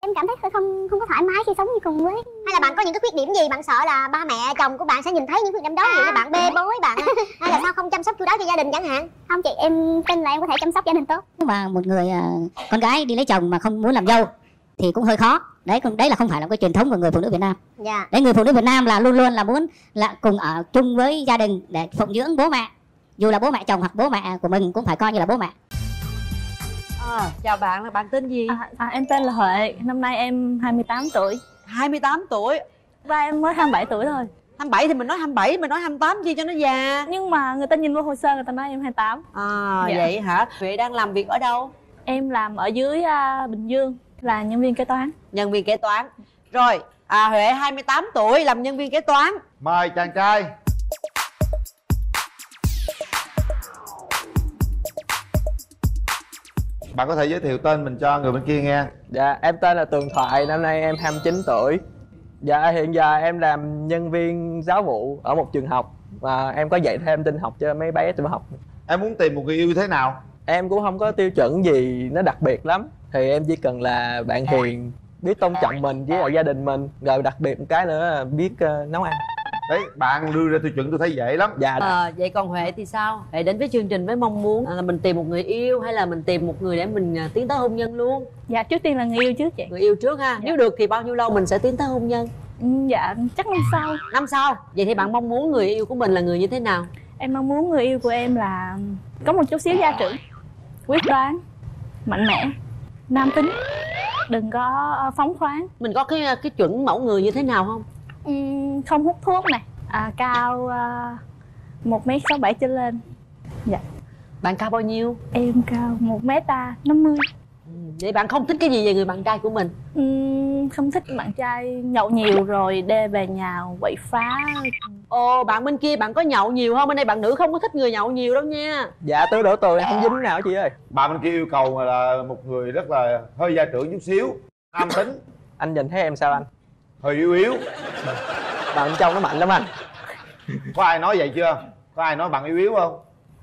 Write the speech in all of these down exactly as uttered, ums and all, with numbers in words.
Em cảm thấy không không có thoải mái khi sống như cùng với. Hay là bạn có những cái khuyết điểm gì bạn sợ là ba mẹ chồng của bạn sẽ nhìn thấy những khuyết điểm đó, ví dụ như bạn bê bối bạn hay là sao không chăm sóc chu đáo cho gia đình chẳng hạn? Không chị, em tin là em có thể chăm sóc gia đình tốt. Nhưng mà một người con gái đi lấy chồng mà không muốn làm dâu thì cũng hơi khó. Đấy, đấy là không phải là cái truyền thống của người phụ nữ Việt Nam. Dạ. Đấy, người phụ nữ Việt Nam là luôn luôn là muốn là cùng ở chung với gia đình để phụng dưỡng bố mẹ. Dù là bố mẹ chồng hoặc bố mẹ của mình cũng phải coi như là bố mẹ. À, chào bạn, là bạn tên gì? À, à, em tên là Huệ, năm nay em hai mươi tám tuổi. hai mươi tám tuổi. Và em mới hai mươi bảy tuổi thôi. hai mươi bảy thì mình nói hai mươi bảy, mình nói hai mươi tám chi cho nó già. Nhưng mà người ta nhìn vô hồ sơ người ta nói em hai mươi tám. À, dạ. Vậy hả? Huệ đang làm việc ở đâu? Em làm ở dưới uh, Bình Dương, là nhân viên kế toán. Nhân viên kế toán. Rồi, à, Huệ hai mươi tám tuổi làm nhân viên kế toán. Mời chàng trai. Bạn có thể giới thiệu tên mình cho người bên kia nghe. Dạ, em tên là Tường Thoại, năm nay em hai mươi chín tuổi. Dạ, hiện giờ em làm nhân viên giáo vụ ở một trường học. Và em có dạy thêm tin học cho mấy bé tiểu học. Em muốn tìm một người yêu thế nào? Em cũng không có tiêu chuẩn gì nó đặc biệt lắm. Thì em chỉ cần là bạn hiền, biết tôn trọng mình với gia đình mình. Rồi đặc biệt một cái nữa là biết uh, nấu ăn. Đấy, bạn đưa ra tiêu chuẩn tôi thấy dễ lắm. Dạ. À, vậy còn Huệ thì sao? Huệ đến với chương trình với mong muốn là mình tìm một người yêu hay là mình tìm một người để mình tiến tới hôn nhân luôn? Dạ, trước tiên là người yêu trước chị. Người yêu trước ha. Dạ. Nếu được thì bao nhiêu lâu mình sẽ tiến tới hôn nhân? Ừ, dạ, chắc năm sau. Năm sau. Vậy thì bạn mong muốn người yêu của mình là người như thế nào? Em mong muốn người yêu của em là có một chút xíu gia trưởng, quyết đoán, mạnh mẽ, nam tính, đừng có phóng khoáng. Mình có cái cái chuẩn mẫu người như thế nào không? Uhm, không hút thuốc này, à, cao một mét sáu bảy trở lên. Dạ. Bạn cao bao nhiêu? Em cao một mét năm mươi. Vậy bạn không thích cái gì về người bạn trai của mình? Uhm, không thích bạn trai nhậu nhiều rồi đê về nhà quậy phá. Ồ, bạn bên kia bạn có nhậu nhiều không? Bên đây bạn nữ không có thích người nhậu nhiều đâu nha. Dạ, tôi đổ tôi em không dính nào chị ơi. Bạn bên kia yêu cầu là một người rất là hơi gia trưởng chút xíu, nam tính. Anh nhìn thấy em sao anh? Hơi yếu yếu. Bạn trong nó mạnh lắm anh. Có ai nói vậy chưa? Có ai nói bạn yếu yếu không?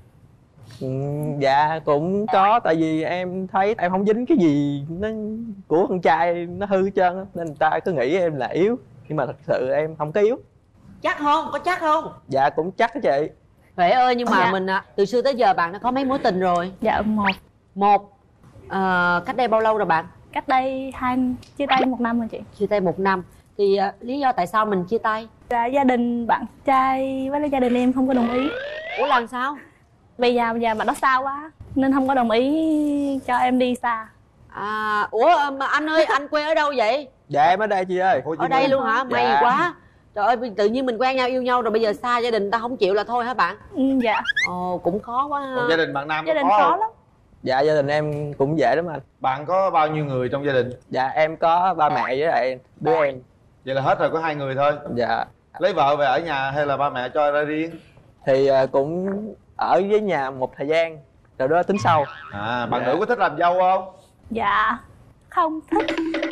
Ừ, dạ cũng có, tại vì em thấy em không dính cái gì nó của con trai nó hư hết trơn á, nên người ta cứ nghĩ em là yếu, nhưng mà thật sự em không có yếu. Chắc không? Có chắc không? Dạ cũng chắc đó chị. Huệ ơi, nhưng mà dạ. mình từ xưa tới giờ bạn đã có mấy mối tình rồi? Dạ một. Một. À, cách đây bao lâu rồi bạn? Cách đây hai chia tay một năm rồi chị. Chia tay một năm. Thì uh, lý do tại sao mình chia tay? Là gia đình bạn trai với gia đình em không có đồng ý. Ủa làm sao? Bây giờ bây giờ mà nó xa quá nên không có đồng ý cho em đi xa. À, ủa mà anh ơi, anh quê ở đâu vậy? Dạ em ở đây chị ơi. Ở đây luôn hả? May dạ. quá. Trời ơi, tự nhiên mình quen nhau yêu nhau rồi bây giờ xa gia đình ta không chịu là thôi hả bạn? Ừ, dạ. Ồ, cũng khó quá ha. Còn gia đình bạn nam Gia có đình khó khó không? lắm. Dạ gia đình em cũng dễ lắm anh. Bạn có bao nhiêu người trong gia đình? Dạ em có ba mẹ với lại đứa em. Vậy là hết rồi, có hai người thôi. Dạ. Lấy vợ về ở nhà hay là ba mẹ cho ra riêng? Thì uh, cũng ở với nhà một thời gian rồi đó tính sau. À, bạn dạ. nữ có thích làm dâu không? Dạ không thích.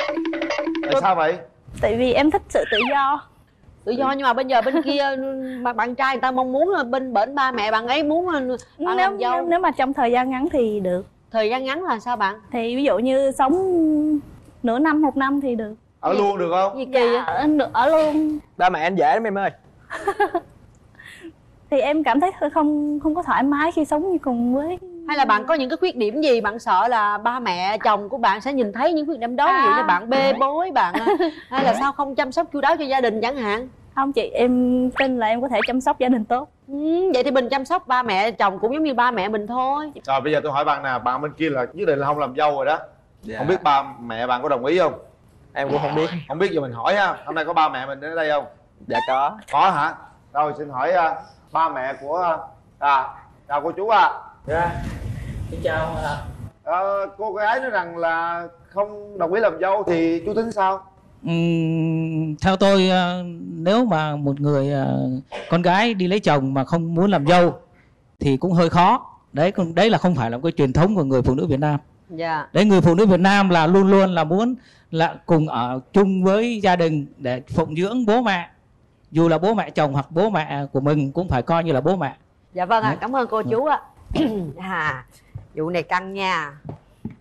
Tại sao vậy? Tại vì em thích sự tự do. Tự do nhưng mà bây giờ bên kia mà bạn trai người ta mong muốn là bên bển ba mẹ bạn ấy muốn bạn Nếu, làm dâu. nếu, nếu mà trong thời gian ngắn thì được. Thời gian ngắn là sao bạn? Thì ví dụ như sống nửa năm một năm thì được. Ở luôn được không? Gì kỳ Dạ, á? ở, ở luôn. Ba mẹ anh dễ lắm em ơi. Thì em cảm thấy không không có thoải mái khi sống như cùng với. Hay là bạn có những cái khuyết điểm gì bạn sợ là ba mẹ chồng của bạn sẽ nhìn thấy những khuyết điểm đó, ví dụ như bạn bê bối bạn hay là sao không chăm sóc chu đáo cho gia đình chẳng hạn? Không chị, em tin là em có thể chăm sóc gia đình tốt. Ừ, vậy thì mình chăm sóc ba mẹ chồng cũng giống như ba mẹ mình thôi. Rồi bây giờ tôi hỏi bạn nè, bạn bên kia là nhất định là không làm dâu rồi đó. Dạ. Không biết ba mẹ bạn có đồng ý không? Em cũng không biết. Không biết giờ mình hỏi ha. Hôm nay có ba mẹ mình đến đây không? Dạ có. Có hả? Rồi xin hỏi uh, ba mẹ của uh, à chào cô chú ạ. À. Dạ. Xin chào. À, cô gái nói rằng là không đồng ý làm dâu thì chú tính sao? Uhm, theo tôi nếu mà một người con gái đi lấy chồng mà không muốn làm dâu thì cũng hơi khó. Đấy, đấy là không phải là một cái truyền thống của người phụ nữ Việt Nam. Dạ. Đấy, người phụ nữ Việt Nam là luôn luôn là muốn là cùng ở chung với gia đình để phụng dưỡng bố mẹ. Dù là bố mẹ chồng hoặc bố mẹ của mình cũng phải coi như là bố mẹ. Dạ vâng ạ, à, cảm ơn cô chú ạ. À, vụ này căng nha.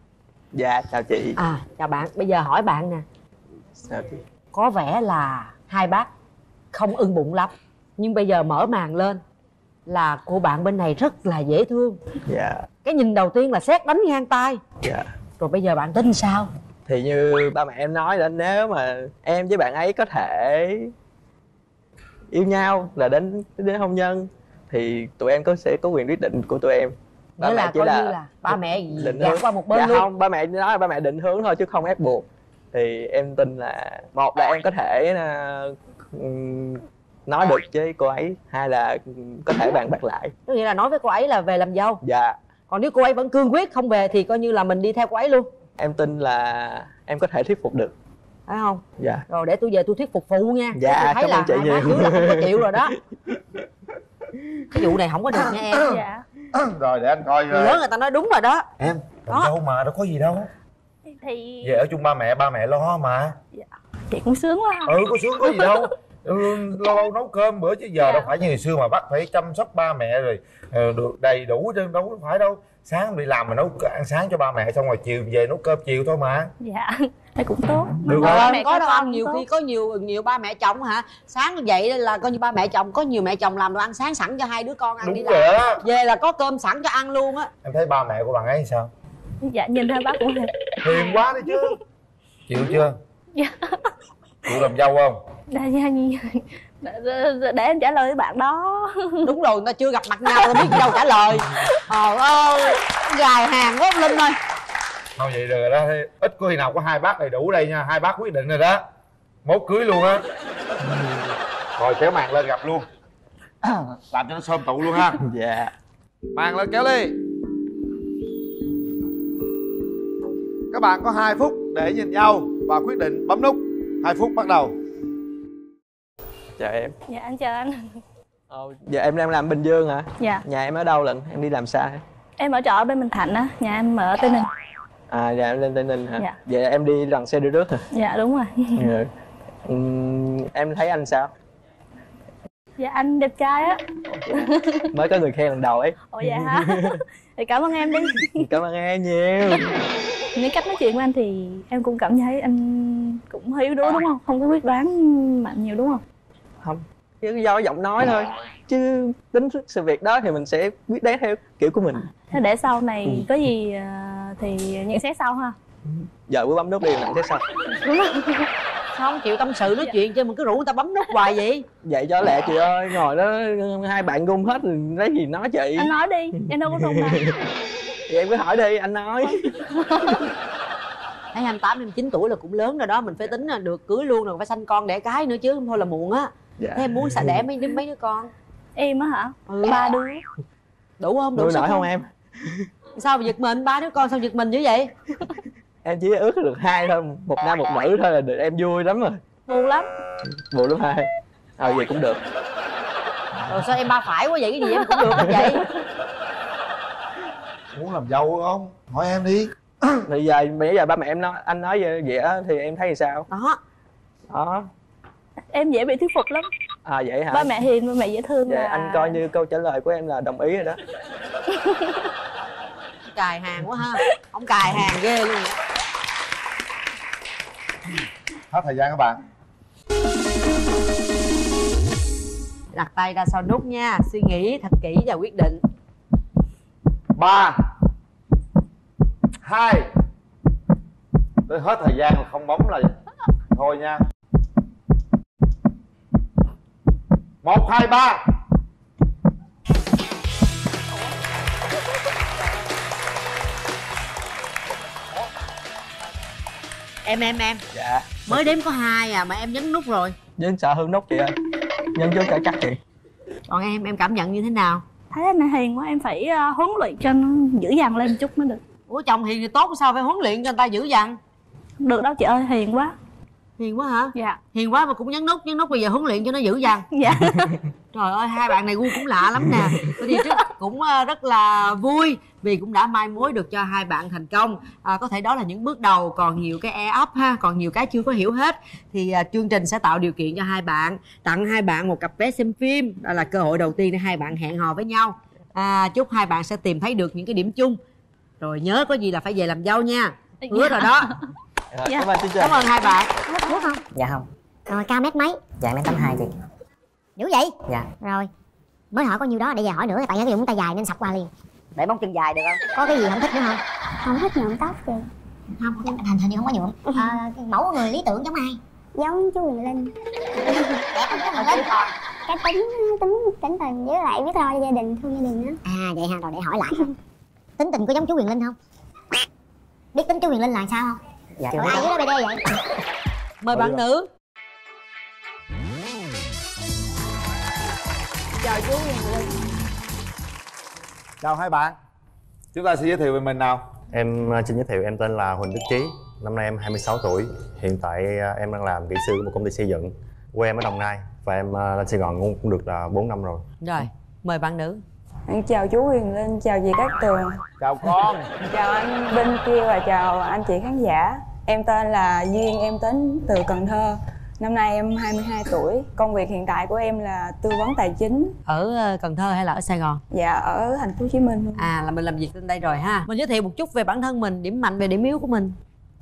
Dạ chào chị. À chào bạn, bây giờ hỏi bạn nè. Sao chị? Có vẻ là hai bác không ưng bụng lắm, nhưng bây giờ mở màn lên là cô bạn bên này rất là dễ thương. Dạ. Cái nhìn đầu tiên là sét đánh ngang tai. Dạ. Rồi bây giờ bạn tin sao? Thì như ba mẹ em nói là nếu mà em với bạn ấy có thể yêu nhau là đến đến hôn nhân thì tụi em có sẽ có quyền quyết định của tụi em. Ba Nghĩa mẹ là chỉ coi là như là ba mẹ định gạt hướng qua một bên dạ luôn. không, ba mẹ nói là ba mẹ định hướng thôi chứ không ép buộc. Thì em tin là một là em có thể uh, nói được với cô ấy, hai là có thể bàn bạc lại. Có nghĩa là nói với cô ấy là về làm dâu. Dạ. Còn nếu cô ấy vẫn cương quyết không về thì coi như là mình đi theo cô ấy luôn. Em tin là em có thể thuyết phục được. Phải không? Dạ. Rồi để tôi về tôi thuyết phục phụ nha. Dạ, tôi thấy cảm là ơn chị hai má nhiều. chú là không có chịu rồi đó. Cái vụ này không có được nha em. Dạ. Rồi để anh coi. Người lớn người ta nói đúng rồi đó. Em Đó. làm dâu mà đâu có gì đâu. Thì Về ở chung ba mẹ, ba mẹ lo mà. chị cũng sướng quá. Ừ, có sướng có gì đâu. Ừ, lâu lâu nấu cơm bữa chứ giờ Dạ. đâu phải như ngày xưa mà bắt phải chăm sóc ba mẹ rồi ờ, được đầy đủ chứ đâu có phải đâu. Sáng đi làm mà nấu ăn sáng cho ba mẹ xong rồi chiều về nấu cơm chiều thôi mà. Dạ. Thế cũng tốt. Được Mà rồi. ba Ờ, mẹ có đâu con ăn nhiều tốt. khi có nhiều nhiều ba mẹ chồng hả? Sáng dậy là coi như ba mẹ chồng, có nhiều mẹ chồng làm đồ ăn sáng sẵn cho hai đứa con ăn đi Đúng rồi làm. đó. Về là có cơm sẵn cho ăn luôn á. Em thấy ba mẹ của bạn ấy sao? Dạ nhìn hai bác cũng hiền. Hiền quá đi chứ. Chịu chưa? Dạ. Chịu làm dâu không? Dạ, dạ, dạ. Để, để em trả lời với bạn đó. Đúng rồi, người ta chưa gặp mặt nhau đâu biết gì đâu trả lời. Trời ơi, gài hàng quá ông Linh ơi. Thôi vậy được rồi đó. Ít có khi nào có hai bác đầy đủ đây nha. Hai bác quyết định rồi đó. Mốt cưới luôn á. Rồi kéo màn lên gặp luôn. Làm cho nó xôm tụ luôn ha. Dạ. Màn lên kéo đi. Các bạn có hai phút để nhìn nhau và quyết định bấm nút. Hai phút bắt đầu. Chào em. Dạ anh chào anh. Ờ, dạ em đang làm Bình Dương hả? Dạ. Nhà em ở đâu lận? Em đi làm xa hả? Em ở trọ ở bên Bình Thạnh á, nhà em ở Tây Ninh. À dạ em lên Tây Ninh hả? Dạ. Vậy em đi bằng xe đưa rước hả? Dạ đúng rồi. Ừ. Ừm, em thấy anh sao? Dạ anh đẹp trai á. Mới có người khen lần đầu ấy. Ồ dạ hả? Thì cảm ơn em đi. Cảm ơn em nhiều. Những cách nói chuyện của anh thì em cũng cảm thấy anh cũng hơi yếu đuối đúng không? Không có quyết đoán mạnh nhiều đúng không? Không, chứ do giọng nói thôi. Chứ tính sự việc đó thì mình sẽ quyết đoán theo kiểu của mình. Thế để sau này có gì à, thì nhận xét sau ha. Giờ cứ bấm nút đi nhận xét sao? Không chịu tâm sự nói chuyện chứ mình cứ rủ người ta bấm nút hoài vậy. Vậy cho lẹ chị ơi, ngồi đó hai bạn gung hết rồi lấy gì nói chị. Anh nói đi, em đâu có rung đâu. Thì em cứ hỏi đi, anh nói. Thấy hai mươi tám, hai mươi chín tuổi là cũng lớn rồi đó. Mình phải tính là được cưới luôn rồi, phải sanh con đẻ cái nữa chứ không thôi là muộn á. Dạ. Thế em muốn xả đẻ mấy đứa mấy đứa con? Em á hả? Ừ. Ba đứa. Đủ không? Đủ Nuôi sức nổi không em? Sao mà giật mình, ba đứa con sao giật mình dữ vậy? Em chỉ ước được hai thôi, một nam một nữ thôi là được, em vui lắm rồi. Buồn lắm. Buồn lắm hai. Ờ vậy cũng được. Rồi sao em ba phải quá vậy, cái gì em cũng được hết vậy? Muốn làm dâu không? Hỏi em đi. Bây giờ bây giờ ba mẹ em nói anh nói vậy, vậy á thì em thấy thì sao? Đó. Đó. Em dễ bị thuyết phục lắm. À vậy hả? Ba mẹ hiền, ba mẹ dễ thương. Dạ là... anh coi như câu trả lời của em là đồng ý rồi đó. Cài hàng quá ha. Ông cài hàng ghê luôn vậy. Hết thời gian các bạn. Đặt tay ra sau nút nha, suy nghĩ thật kỹ và quyết định. Ba, hai, tới hết thời gian mà không bấm là thôi nha. Một, hai, ba. Em em em Dạ. mới đếm có hai à mà em nhấn nút rồi. Nhưng sợ hương nút chị ơi. Nhân vô cho chắc chị. Còn em em cảm nhận như thế nào? Thấy anh này hiền quá, em phải uh, huấn luyện cho nó dữ dằn lên một chút mới được. Ủa chồng hiền thì tốt sao phải huấn luyện cho người ta dữ dằn? Không được đâu chị ơi, hiền quá. Hiền quá hả? Dạ. Hiền quá mà cũng nhấn nút, nhấn nút bây giờ huấn luyện cho nó dữ dằn. Dạ. Trời ơi, hai bạn này gu cũng lạ lắm nè. Bởi vì trước cũng ờ, rất là vui vì cũng đã mai mối được cho hai bạn thành công. À, có thể đó là những bước đầu, còn nhiều cái e ấp ha, còn nhiều cái chưa có hiểu hết. Thì à, chương trình sẽ tạo điều kiện cho hai bạn, tặng hai bạn một cặp vé xem phim. Đó là cơ hội đầu tiên để hai bạn hẹn hò với nhau. À, chúc hai bạn sẽ tìm thấy được những cái điểm chung. Rồi nhớ có gì là phải về làm dâu nha. Hứa rồi đó. Rồi, cảm ơn teacher. Cảm ơn hai bạn. Hứa không? Dạ không. Rồi cao mét mấy? Dạ mét tám hai chị. Dữ vậy? Dạ. Rồi mới hỏi có nhiêu đó, để giờ hỏi nữa tại cái dụng tay dài nên sọc qua liền. Để móng chân dài được không? Có cái gì không thích nữa không? Không thích nhuộm tóc chị. Không, hình hình như không có nhuộm. À, mẫu của người lý tưởng giống ai? Giống chú Quyền Linh. Đẹp không có Linh? Cái tính tính tính tình với lại biết lo cho gia đình, thương gia đình đó. À vậy ha, rồi để hỏi lại. Tính tình có giống chú Quyền Linh không? Biết tính chú Quyền Linh là sao không? Dạ. Rồi ai dưới đó bê đê vậy? Mời bạn nữ. Chào chú Quyền Linh. Chào hai bạn. Chúng ta sẽ giới thiệu về mình nào. Em uh, xin giới thiệu, em tên là Huỳnh Đức Trí. Năm nay em hai mươi sáu tuổi. Hiện tại uh, em đang làm kỹ sư của một công ty xây dựng. Quê em ở Đồng Nai. Và em uh, lên Sài Gòn cũng, cũng được là bốn năm rồi. Rồi, mời bạn nữ. Em chào chú Huyền Linh, chào dì Cát Tường. Chào con. Chào anh bên kia và chào anh chị khán giả. Em tên là Duyên, em đến từ Cần Thơ. Năm nay em hai mươi hai tuổi. Công việc hiện tại của em là tư vấn tài chính. Ở Cần Thơ hay là ở Sài Gòn? Dạ, ở thành phố Hồ Chí Minh luôn. À, là mình làm việc trên đây rồi ha. Mình giới thiệu một chút về bản thân mình, điểm mạnh về điểm yếu của mình.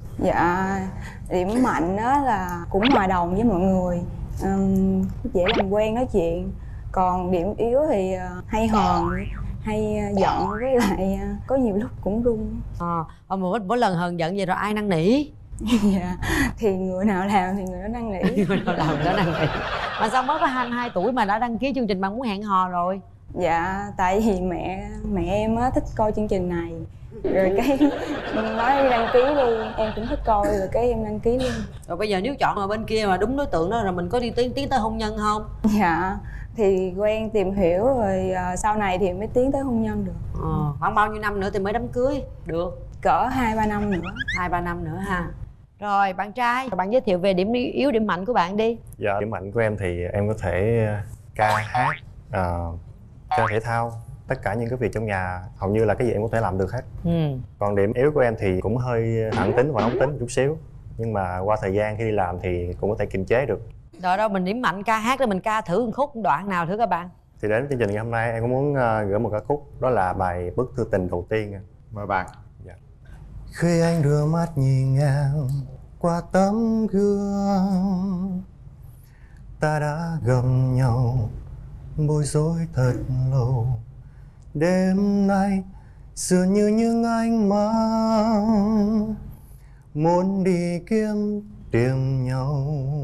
Dạ, điểm mạnh đó là cũng hòa đồng với mọi người, um, dễ làm quen nói chuyện. Còn điểm yếu thì uh, hay hờn, hay uh, giận, với lại uh, có nhiều lúc cũng run. Ờ, à, mỗi, mỗi lần hờn giận vậy rồi ai năn nỉ? Dạ, thì người nào làm thì người đó năn nỉ. Người nào làm người đó năn nỉ. Mà sao mới có hai mươi hai tuổi mà đã đăng ký chương trình Bạn Muốn Hẹn Hò rồi? Dạ, tại vì mẹ mẹ em á thích coi chương trình này. Rồi cái nói đi đăng ký luôn, em cũng thích coi rồi cái em đăng ký luôn. Rồi bây giờ nếu chọn ở bên kia mà đúng đối tượng đó rồi mình có đi tiến tiến tới hôn nhân không? Dạ, thì quen tìm hiểu rồi uh, sau này thì mới tiến tới hôn nhân được. Ờ, khoảng bao nhiêu năm nữa thì mới đám cưới được? Cỡ hai ba năm nữa. Hai ba năm nữa ha. Rồi bạn trai, bạn giới thiệu về điểm yếu điểm mạnh của bạn đi. Dạ, điểm mạnh của em thì em có thể ca hát, uh, chơi thể thao, tất cả những cái việc trong nhà hầu như là cái gì em có thể làm được hết. Ừ. Còn điểm yếu của em thì cũng hơi thẳng tính và nóng tính một chút xíu, nhưng mà qua thời gian khi đi làm thì cũng có thể kiềm chế được. Rồi đâu mình điểm mạnh ca hát, để mình ca thử một khúc một đoạn nào thử các bạn. Thì đến chương trình ngày hôm nay em cũng muốn uh, gửi một ca khúc, đó là bài Bức Thư Tình đầu tiên. Mời bạn. Dạ. Khi anh đưa mắt nhìn em qua tấm gương, ta đã gặp nhau bối rối thật lâu. Đêm nay dường như những ánh mắt muốn đi kiếm tìm nhau.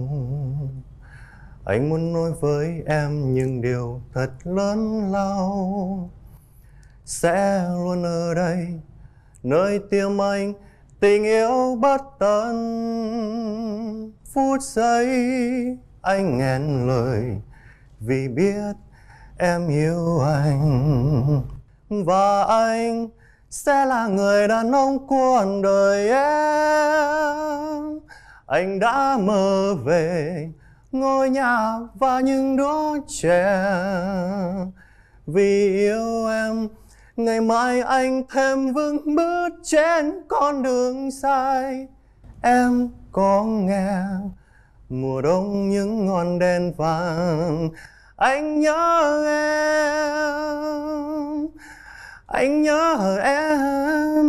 Anh muốn nói với em những điều thật lớn lao. Sẽ luôn ở đây nơi tim anh, tình yêu bất tận. Phút giây anh nghẹn lời vì biết em yêu anh. Và anh sẽ là người đàn ông cuộc đời em. Anh đã mơ về ngôi nhà và những đứa trẻ. Vì yêu em, ngày mai anh thêm vững bước trên con đường dài. Em có nghe mùa đông những ngọn đèn vàng, anh nhớ em, anh nhớ em.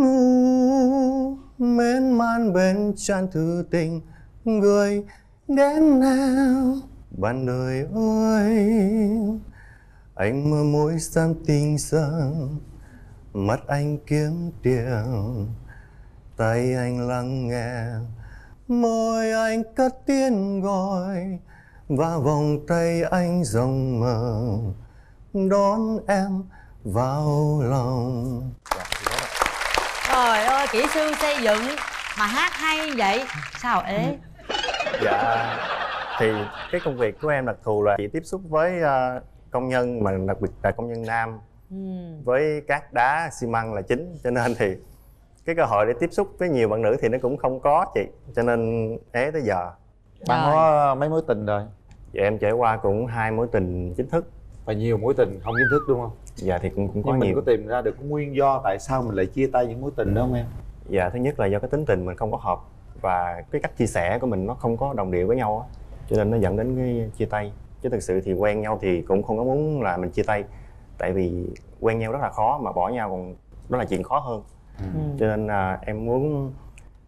Mến man bên tràn thư tình gửi đến em. Bạn đời ơi, anh mơ môi xăm tình sang, mắt anh kiếm tiền, tay anh lắng nghe, môi anh cất tiếng gọi, và vòng tay anh rộng mở đón em vào lòng. Trời ơi, kỹ sư xây dựng mà hát hay vậy, sao ế? Dạ, thì cái công việc của em đặc thù là chỉ tiếp xúc với uh, công nhân, mà đặc biệt là công nhân nam, ừ. với cát đá xi măng là chính, cho nên thì cái cơ hội để tiếp xúc với nhiều bạn nữ thì nó cũng không có chị, cho nên ế tới giờ. Bạn có mấy mối tình rồi? Dạ em trải qua cũng hai mối tình chính thức và nhiều mối tình không chính thức đúng không? Dạ thì cũng cũng có Nhưng nhiều. mình có tìm ra được cái nguyên do tại sao mình lại chia tay những mối tình đó không em? Dạ thứ nhất là do cái tính tình mình không có hợp, và cái cách chia sẻ của mình nó không có đồng điệu với nhau á, cho nên nó dẫn đến cái chia tay. Chứ thực sự thì quen nhau thì cũng không có muốn là mình chia tay, tại vì quen nhau rất là khó, mà bỏ nhau còn đó là chuyện khó hơn. Ừ. Cho nên là em muốn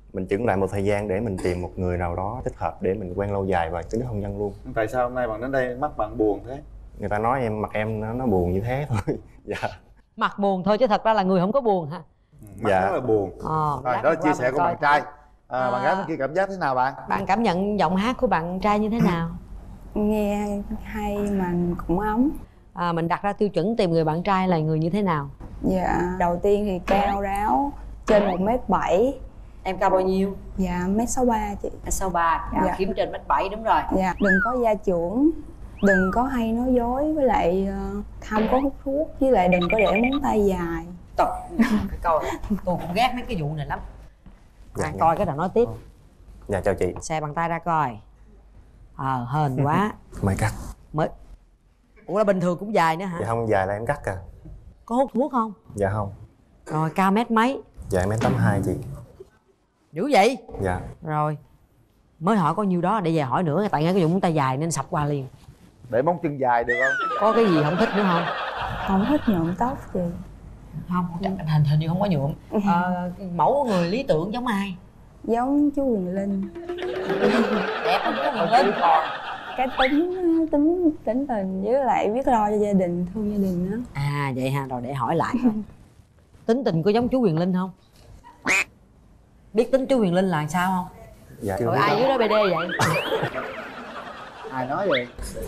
mình chững lại một thời gian để mình tìm một người nào đó thích hợp để mình quen lâu dài và tiến đến hôn nhân luôn. Tại sao hôm nay bạn đến đây mắt bạn buồn thế? Người ta nói em mặt em nó, nó buồn như thế thôi. Dạ. Mặt buồn thôi chứ thật ra là người không có buồn hả? Mắt Dạ. rất là buồn. Ờ, Rồi lát đó là qua chia sẻ mình của coi. bạn trai. À, À. Bạn gái bên kia cảm giác thế nào bạn? Bạn cảm nhận giọng hát của bạn trai như thế nào? Nghe hay mà cũng ấm. À, mình đặt ra tiêu chuẩn tìm người bạn trai là người như thế nào? Dạ, đầu tiên thì cao ráo, trên một mét bảy. Em cao bao nhiêu? Dạ, mét sáu ba chị. Sáu ba, Dạ. kiếm trên mét bảy đúng rồi. Dạ, đừng có gia trưởng, đừng có hay nói dối, với lại uh, không có hút thuốc, với lại đừng có để móng tay dài. Trời, cái câu này, tôi cũng ghét mấy cái vụ này lắm. À, coi cái nào nói tiếp. Dạ chào chị. Xe bàn tay ra coi. Ờ, à, hên quá. Mời cắt. Mới. Ủa là bình thường cũng dài nữa hả? Dạ không, dài là em cắt à. Có hút thuốc không? Dạ không. Rồi cao mét mấy? Dạ em mét tám hai chị. Dữ vậy? Dạ. Rồi. Mới hỏi có nhiêu đó để về hỏi nữa, tại nghe cái vụ móng tay dài nên sập qua liền. Để móng chân dài được không? Có cái gì không thích nữa không? Không thích nhuộm tóc chị. Không, chắc hình hình như không có nhuộm. À, mẫu người lý tưởng giống ai? Giống chú Quyền Linh. Đẹp không chú Quyền Linh? Cái tính tính tính tình với lại biết lo cho gia đình, thương gia đình đó. À vậy ha, rồi để hỏi lại coi. Tính tình có giống chú Quyền Linh không? Biết tính chú Quyền Linh là sao không? Dạ. Rồi ai dưới đó bê đê vậy? Ai nói vậy?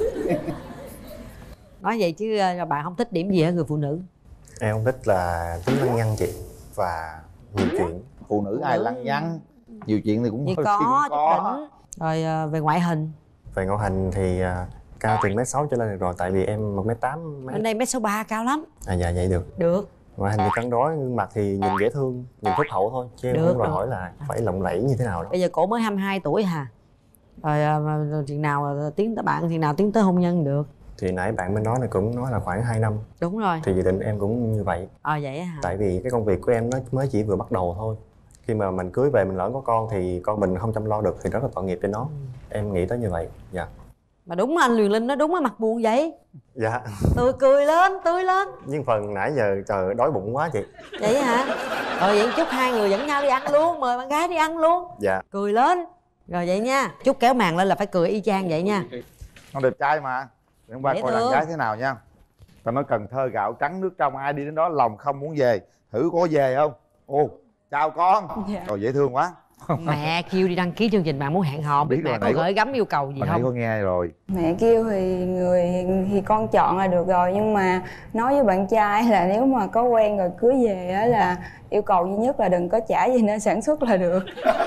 Nói vậy chứ bạn không thích điểm gì ở người phụ nữ? Em không thích là tính lăng nhăng chị và nhiều chuyện. Phụ nữ ai lăng nhăng, nhiều chuyện thì cũng Thì hơi có, cũng chút có. đỉnh. Rồi à, về ngoại hình? Về ngoại hình thì uh, cao từ mét sáu trở lên được rồi, tại vì em một mét tám. Bên đây mét sáu ba cao lắm. À dạ vậy được. Được. Ngoại hình thì cân đối, gương mặt thì nhìn dễ thương, nhìn phúc hậu thôi, chứ em Được, không đòi được. hỏi là phải lộng lẫy như thế nào đó. Bây giờ cổ mới hai mươi hai tuổi hả? Rồi à, mà chuyện nào à, tiến tới bạn, chuyện nào tiến tới hôn nhân được? Thì nãy bạn mới nói là cũng nói là khoảng hai năm. Đúng rồi. Thì dự định em cũng như vậy. Ờ à, vậy á hả? Tại vì cái công việc của em nó mới chỉ vừa bắt đầu thôi. Khi mà mình cưới về mình lỡ có con thì con mình không chăm lo được thì rất là tội nghiệp cho nó. Ừ. Em nghĩ tới như vậy. Dạ. Mà đúng anh Quyền Linh nói đúng á, mặt buồn vậy. Dạ. Tươi cười lên, tươi lên. Nhưng phần nãy giờ trời đói bụng quá chị. Vậy hả? Rồi vậy chúc hai người dẫn nhau đi ăn luôn, mời bạn gái đi ăn luôn. Dạ. Cười lên. Rồi vậy nha. Chúc kéo màn lên là phải cười y chang vậy nha. Con đẹp trai mà. Để hôm qua Dễ coi thương. đàn gái thế nào nha. Ta nói Cần Thơ gạo trắng nước trong, ai đi đến đó lòng không muốn về. Thử có về không? Ồ, chào con. Dạ. Rồi dễ thương quá. Mẹ kêu đi đăng ký chương trình bạn muốn hẹn hò, biết Biết mẹ rồi, có nãy có- gửi gắm yêu cầu gì Hồi nãy không? có nghe rồi. Mẹ kêu thì người thì con chọn là được rồi, nhưng mà nói với bạn trai là nếu mà có quen rồi cưới về á là yêu cầu duy nhất là đừng có trả gì nơi sản xuất là được.